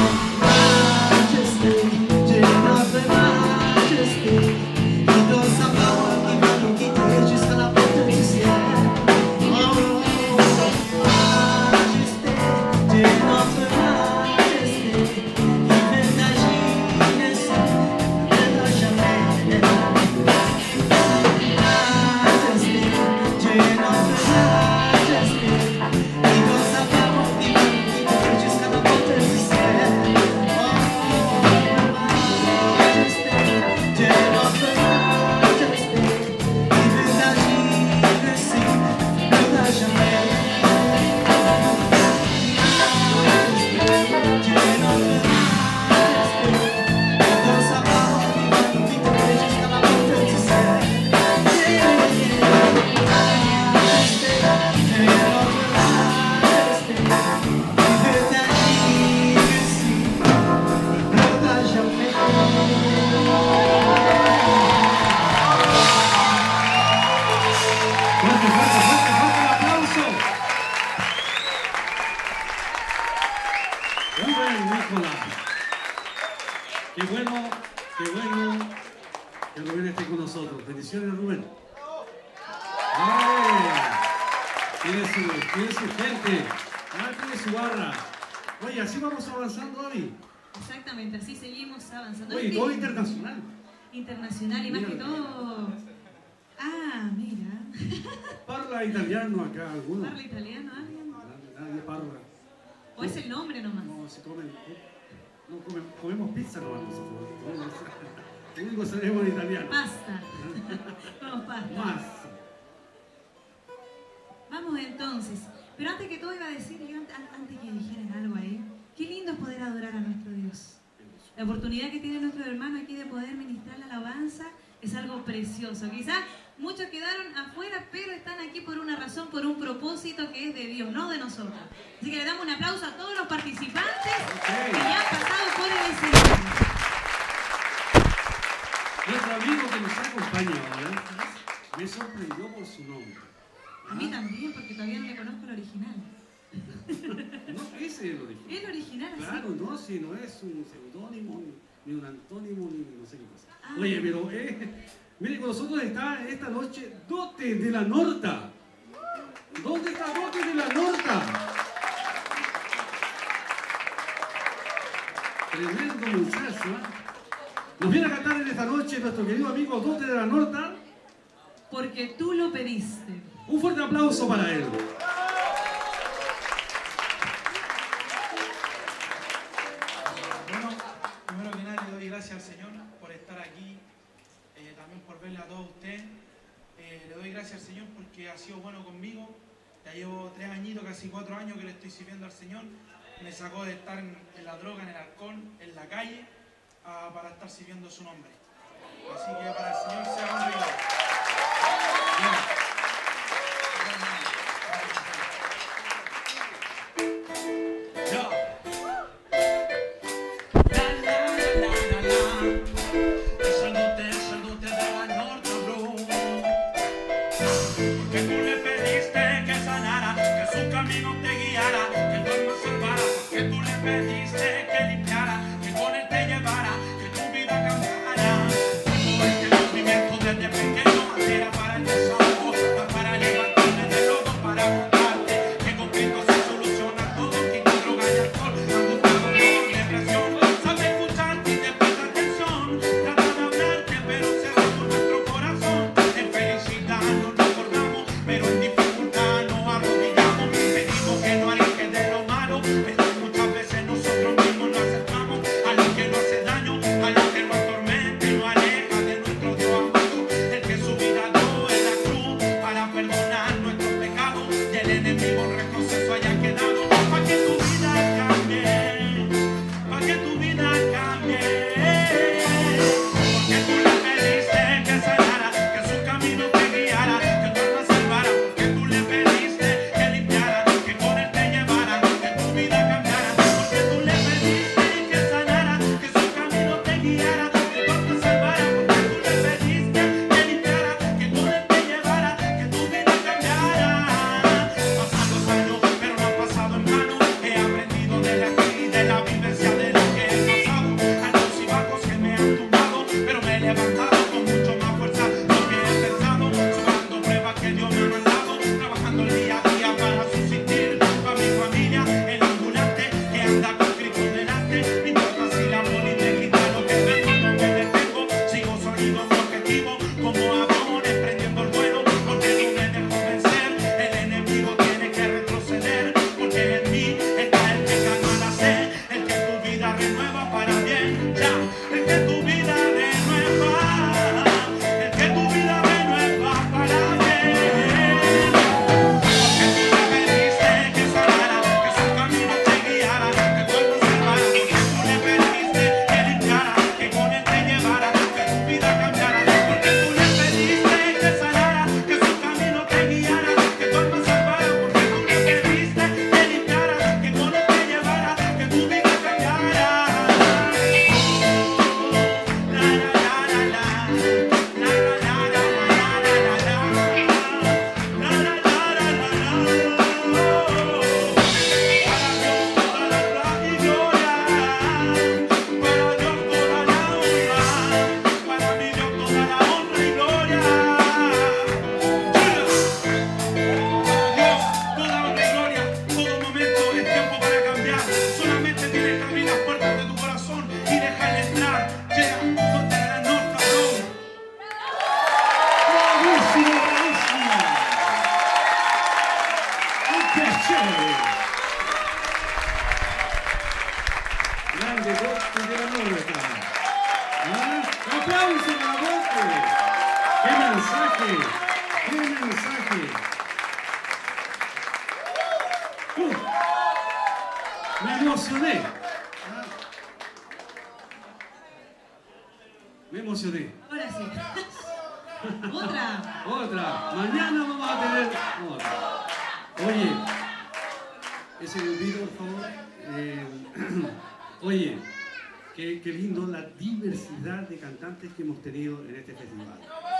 Majesty, Qué bueno, qué bueno que Rubén esté con nosotros. Bendiciones, Rubén. ¡Ay! Tiene su, tiene su gente, ah, tiene su barra. Oye, así vamos avanzando, David. Exactamente, así seguimos avanzando. Oye, todo internacional. Internacional y más que todo... Ah, mira. Parla italiano acá, alguno. ¿Parla italiano alguien? Nadie parla. ¿O es el nombre nomás? No, se comen... No, comemos, comemos pizza nomás nosotros. Lo único que sabemos en italiano. Pasta. Vamos, pasta. Más. Vamos entonces. Pero antes que todo iba a decir, yo antes, antes que dijeran algo ahí, qué lindo es poder adorar a nuestro Dios. La oportunidad que tiene nuestro hermano aquí de poder ministrar la alabanza es algo precioso. Quizás muchos quedaron afuera, pero están aquí por una razón, por un propósito que es de Dios, no de nosotros. Así que le damos un aplauso a todos los participantes okay. que ya han pasado por el escenario. Nuestro amigo que nos acompaña ahora me sorprendió por su nombre. A mí también, porque todavía no le conozco el original. No, ese es el original. El original, claro, sí. no, si no es un seudónimo, ni un antónimo, ni no sé qué cosa. Ah. Oye, pero, eh, mire, con nosotros está esta noche Dote de la Norta. ¿Dónde está Dote de la Norta? Tremendo muchacho, ¿eh? Nos viene a cantar en esta noche nuestro querido amigo Dote de la Norta. Porque tú lo pediste. Un fuerte aplauso para él. Bueno, primero que nada le doy gracias al Señor por estar aquí, eh, también por verle a todos ustedes. Eh, le doy gracias al Señor porque ha sido bueno conmigo. Ya llevo tres añitos, casi cuatro años que le estoy sirviendo al Señor. Me sacó de estar en, en la droga, en el alcohol, en la calle, a, para estar sirviendo su nombre. Así que para el Señor sea honrado. Bien. Pediste que limpiara, que con él te llevara, que tu vida cambiara. Todo este movimiento desde pequeño era para el desahogo, para levantarme de lodo, para contarte que con Cristo se soluciona todo, quita droga y alcohol, ando con depresión. Sabe escucharte y te presta atención, trata de hablarte pero se ve por nuestro corazón. En felicidad nos recordamos, pero en dificultad nos arrodillamos. Pedimos que no alejes de lo malo, pero muchas veces nosotros mismos nos acercamos a lo que nos hace daño, a lo que nos atormenta y nos aleja de nuestro Dios amado, el que su vida dio en la cruz para perdonar nuestros pecados y el enemigo en retroceso haya quedado. Para que tu vida cambie, para que tu vida cambie, porque tú le pediste que sanara, que su camino te guiara, que tu alma salvara, porque tú le pediste que limpiara, que con él te llevara, que tu vida cambiara, porque tú le pediste que sanara, que su camino te guiara, que tu alma salvara, porque tú le pediste que limpiara, que con él te llevara, que tu vida cambiara. Pasan los años chévere. Grande Bosque de la Norca. ¿Ah? ¡Aplausos para Bosque! ¡Qué mensaje! ¡Qué mensaje! Uh, me emocioné. ¿Ah? Me emocioné. Ahora sí. Otra. Otra. Mañana vamos a tener otra. Oye, ese grupito, por favor. Eh, oye, qué, qué lindo la diversidad de cantantes que hemos tenido en este festival.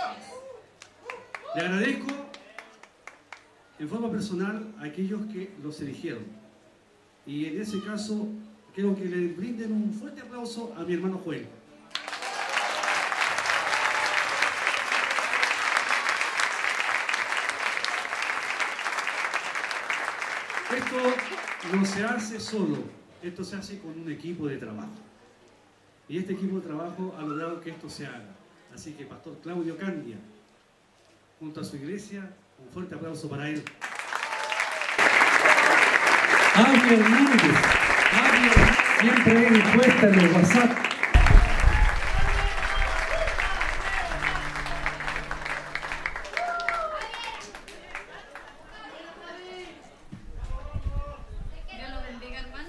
Le agradezco en forma personal a aquellos que los eligieron. Y en ese caso, quiero que le brinden un fuerte aplauso a mi hermano Joel. Esto no se hace solo, esto se hace con un equipo de trabajo. Y este equipo de trabajo ha logrado que esto se haga. Así que Pastor Claudio Candia, junto a su iglesia, un fuerte aplauso para él. Avi Hernández, Avi Hernández, siempre en encuesta en el WhatsApp. Dios los bendiga, hermano.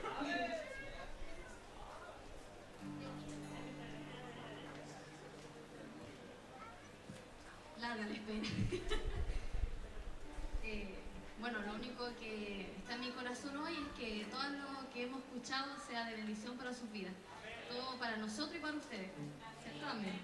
Larga la espera. Eh, bueno, lo único que está en mi corazón hoy es que todo lo que hemos escuchado sea de bendición para sus vidas. Todo para nosotros y para ustedes. ¿Cierto? Amén.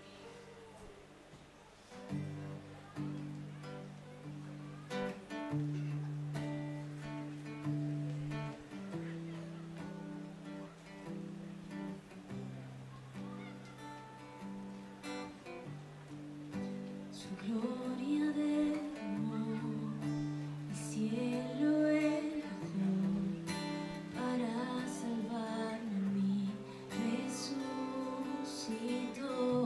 Su gloria derramó, el cielo el bajó para salvarme a mí, resucitó.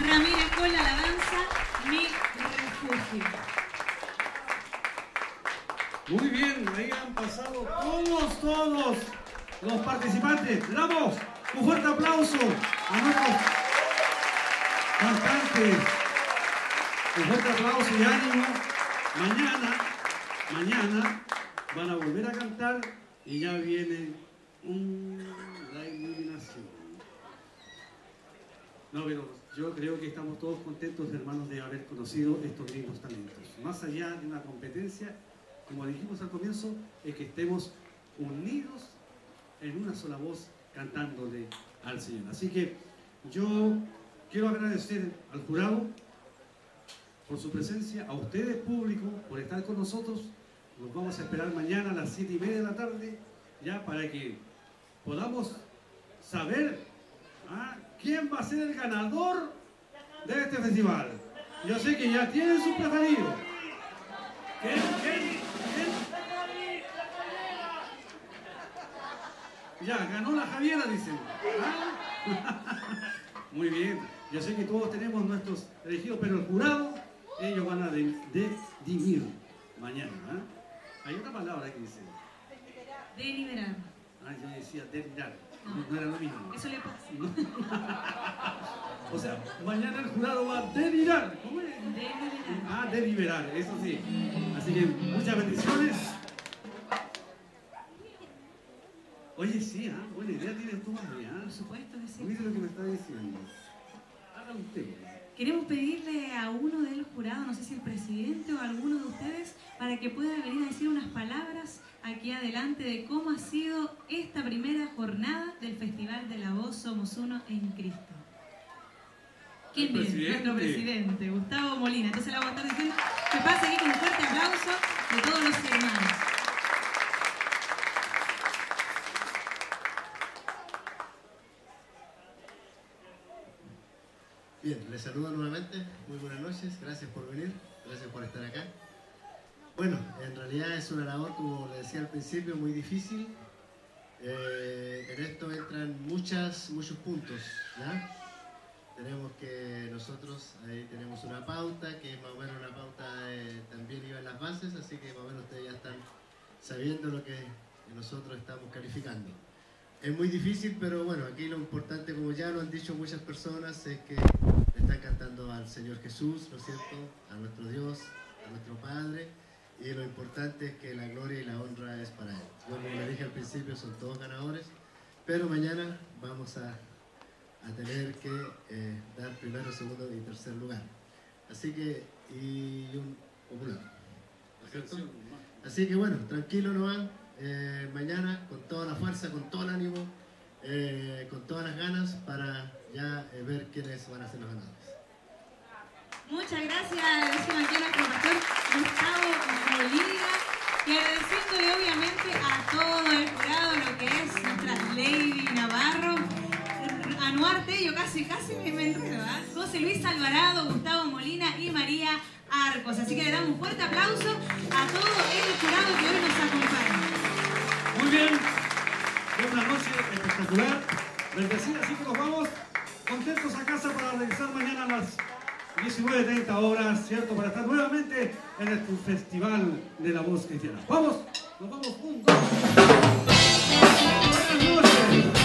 Ramírez con la alabanza Mi Refugio. Muy bien, ahí han pasado todos, todos los participantes. Le damos un fuerte aplauso a nuestros cantantes. Un fuerte aplauso y ánimo. Mañana, mañana van a volver a cantar y ya viene un, la iluminación. No, pero yo creo que estamos todos contentos, hermanos, de haber conocido estos lindos talentos. Más allá de una competencia, como dijimos al comienzo, es que estemos unidos en una sola voz cantándole al Señor. Así que yo quiero agradecer al jurado por su presencia, a ustedes público por estar con nosotros. Nos vamos a esperar mañana a las siete y media de la tarde, ya para que podamos saber ¿ah? quién va a ser el ganador de este festival. Yo sé que ya tienen su preferido. ¿Quién? ¿Quién? Ya, ganó la Javiera, dicen. ¿Ah? Muy bien. Yo sé que todos tenemos nuestros elegidos, pero el jurado, ellos van a decidir mañana. ¿Ah? Hay otra palabra que dice. Deliberar. Ah, yo decía deliberar. No, no era lo mismo. Eso le pasa. ¿No? O sea, mañana el jurado va a deliberar. ¿Cómo es? Deliberar. Ah, deliberar, eso sí. Así que muchas bendiciones. Oye, sí, ¿eh? Buena idea tienes tú, María. ¿eh? Por supuesto que sí. Mire lo que me está diciendo. Haga usted. Queremos pedirle a uno del jurado, no sé si el presidente o alguno de ustedes, para que pueda venir a decir unas palabras aquí adelante de cómo ha sido esta primera jornada del Festival de la Voz Somos Uno en Cristo. ¿Quién viene? Nuestro presidente, Gustavo Molina. Entonces le vamos a estar diciendo que pase aquí con un fuerte aplauso de todos los hermanos. Bien, les saludo nuevamente, muy buenas noches, gracias por venir, gracias por estar acá. Bueno, en realidad es una labor, como les decía al principio, muy difícil. Eh, en esto entran muchas, muchos puntos, ¿ya? Tenemos que nosotros, ahí tenemos una pauta, que es más o menos una pauta, eh, también iba en las bases, así que más o menos ustedes ya están sabiendo lo que nosotros estamos calificando. Es muy difícil, pero bueno, aquí lo importante, como ya lo han dicho muchas personas, es que están cantando al Señor Jesús, ¿no es cierto? A nuestro Dios, a nuestro Padre, y lo importante es que la gloria y la honra es para Él. Yo, como le dije al principio, son todos ganadores, pero mañana vamos a, a tener que eh, dar primero, segundo y tercer lugar. Así que, y un popular, ¿no es cierto? Así que bueno, tranquilo no van. Eh, mañana con toda la fuerza, con todo el ánimo, eh, con todas las ganas para ya eh, ver quiénes van a ser los ganadores. Muchas gracias, decimos aquí a nuestro pastor Gustavo Molina, y agradeciéndole obviamente a todo el jurado, lo que es nuestra Lady Navarro, Anuar Tello, casi, casi me, me enredo, ¿eh? José Luis Alvarado, Gustavo Molina y María Arcos. Así que le damos un fuerte aplauso a todo el jurado que hoy nos acompaña. Muy bien, fue una noche espectacular, bendecida, así que nos vamos contentos a casa para regresar mañana a las diecinueve treinta horas, ¿cierto? Para estar nuevamente en el Festival de la Voz Cristiana. ¡Vamos! ¡Nos vamos juntos! ¡Buenas noches!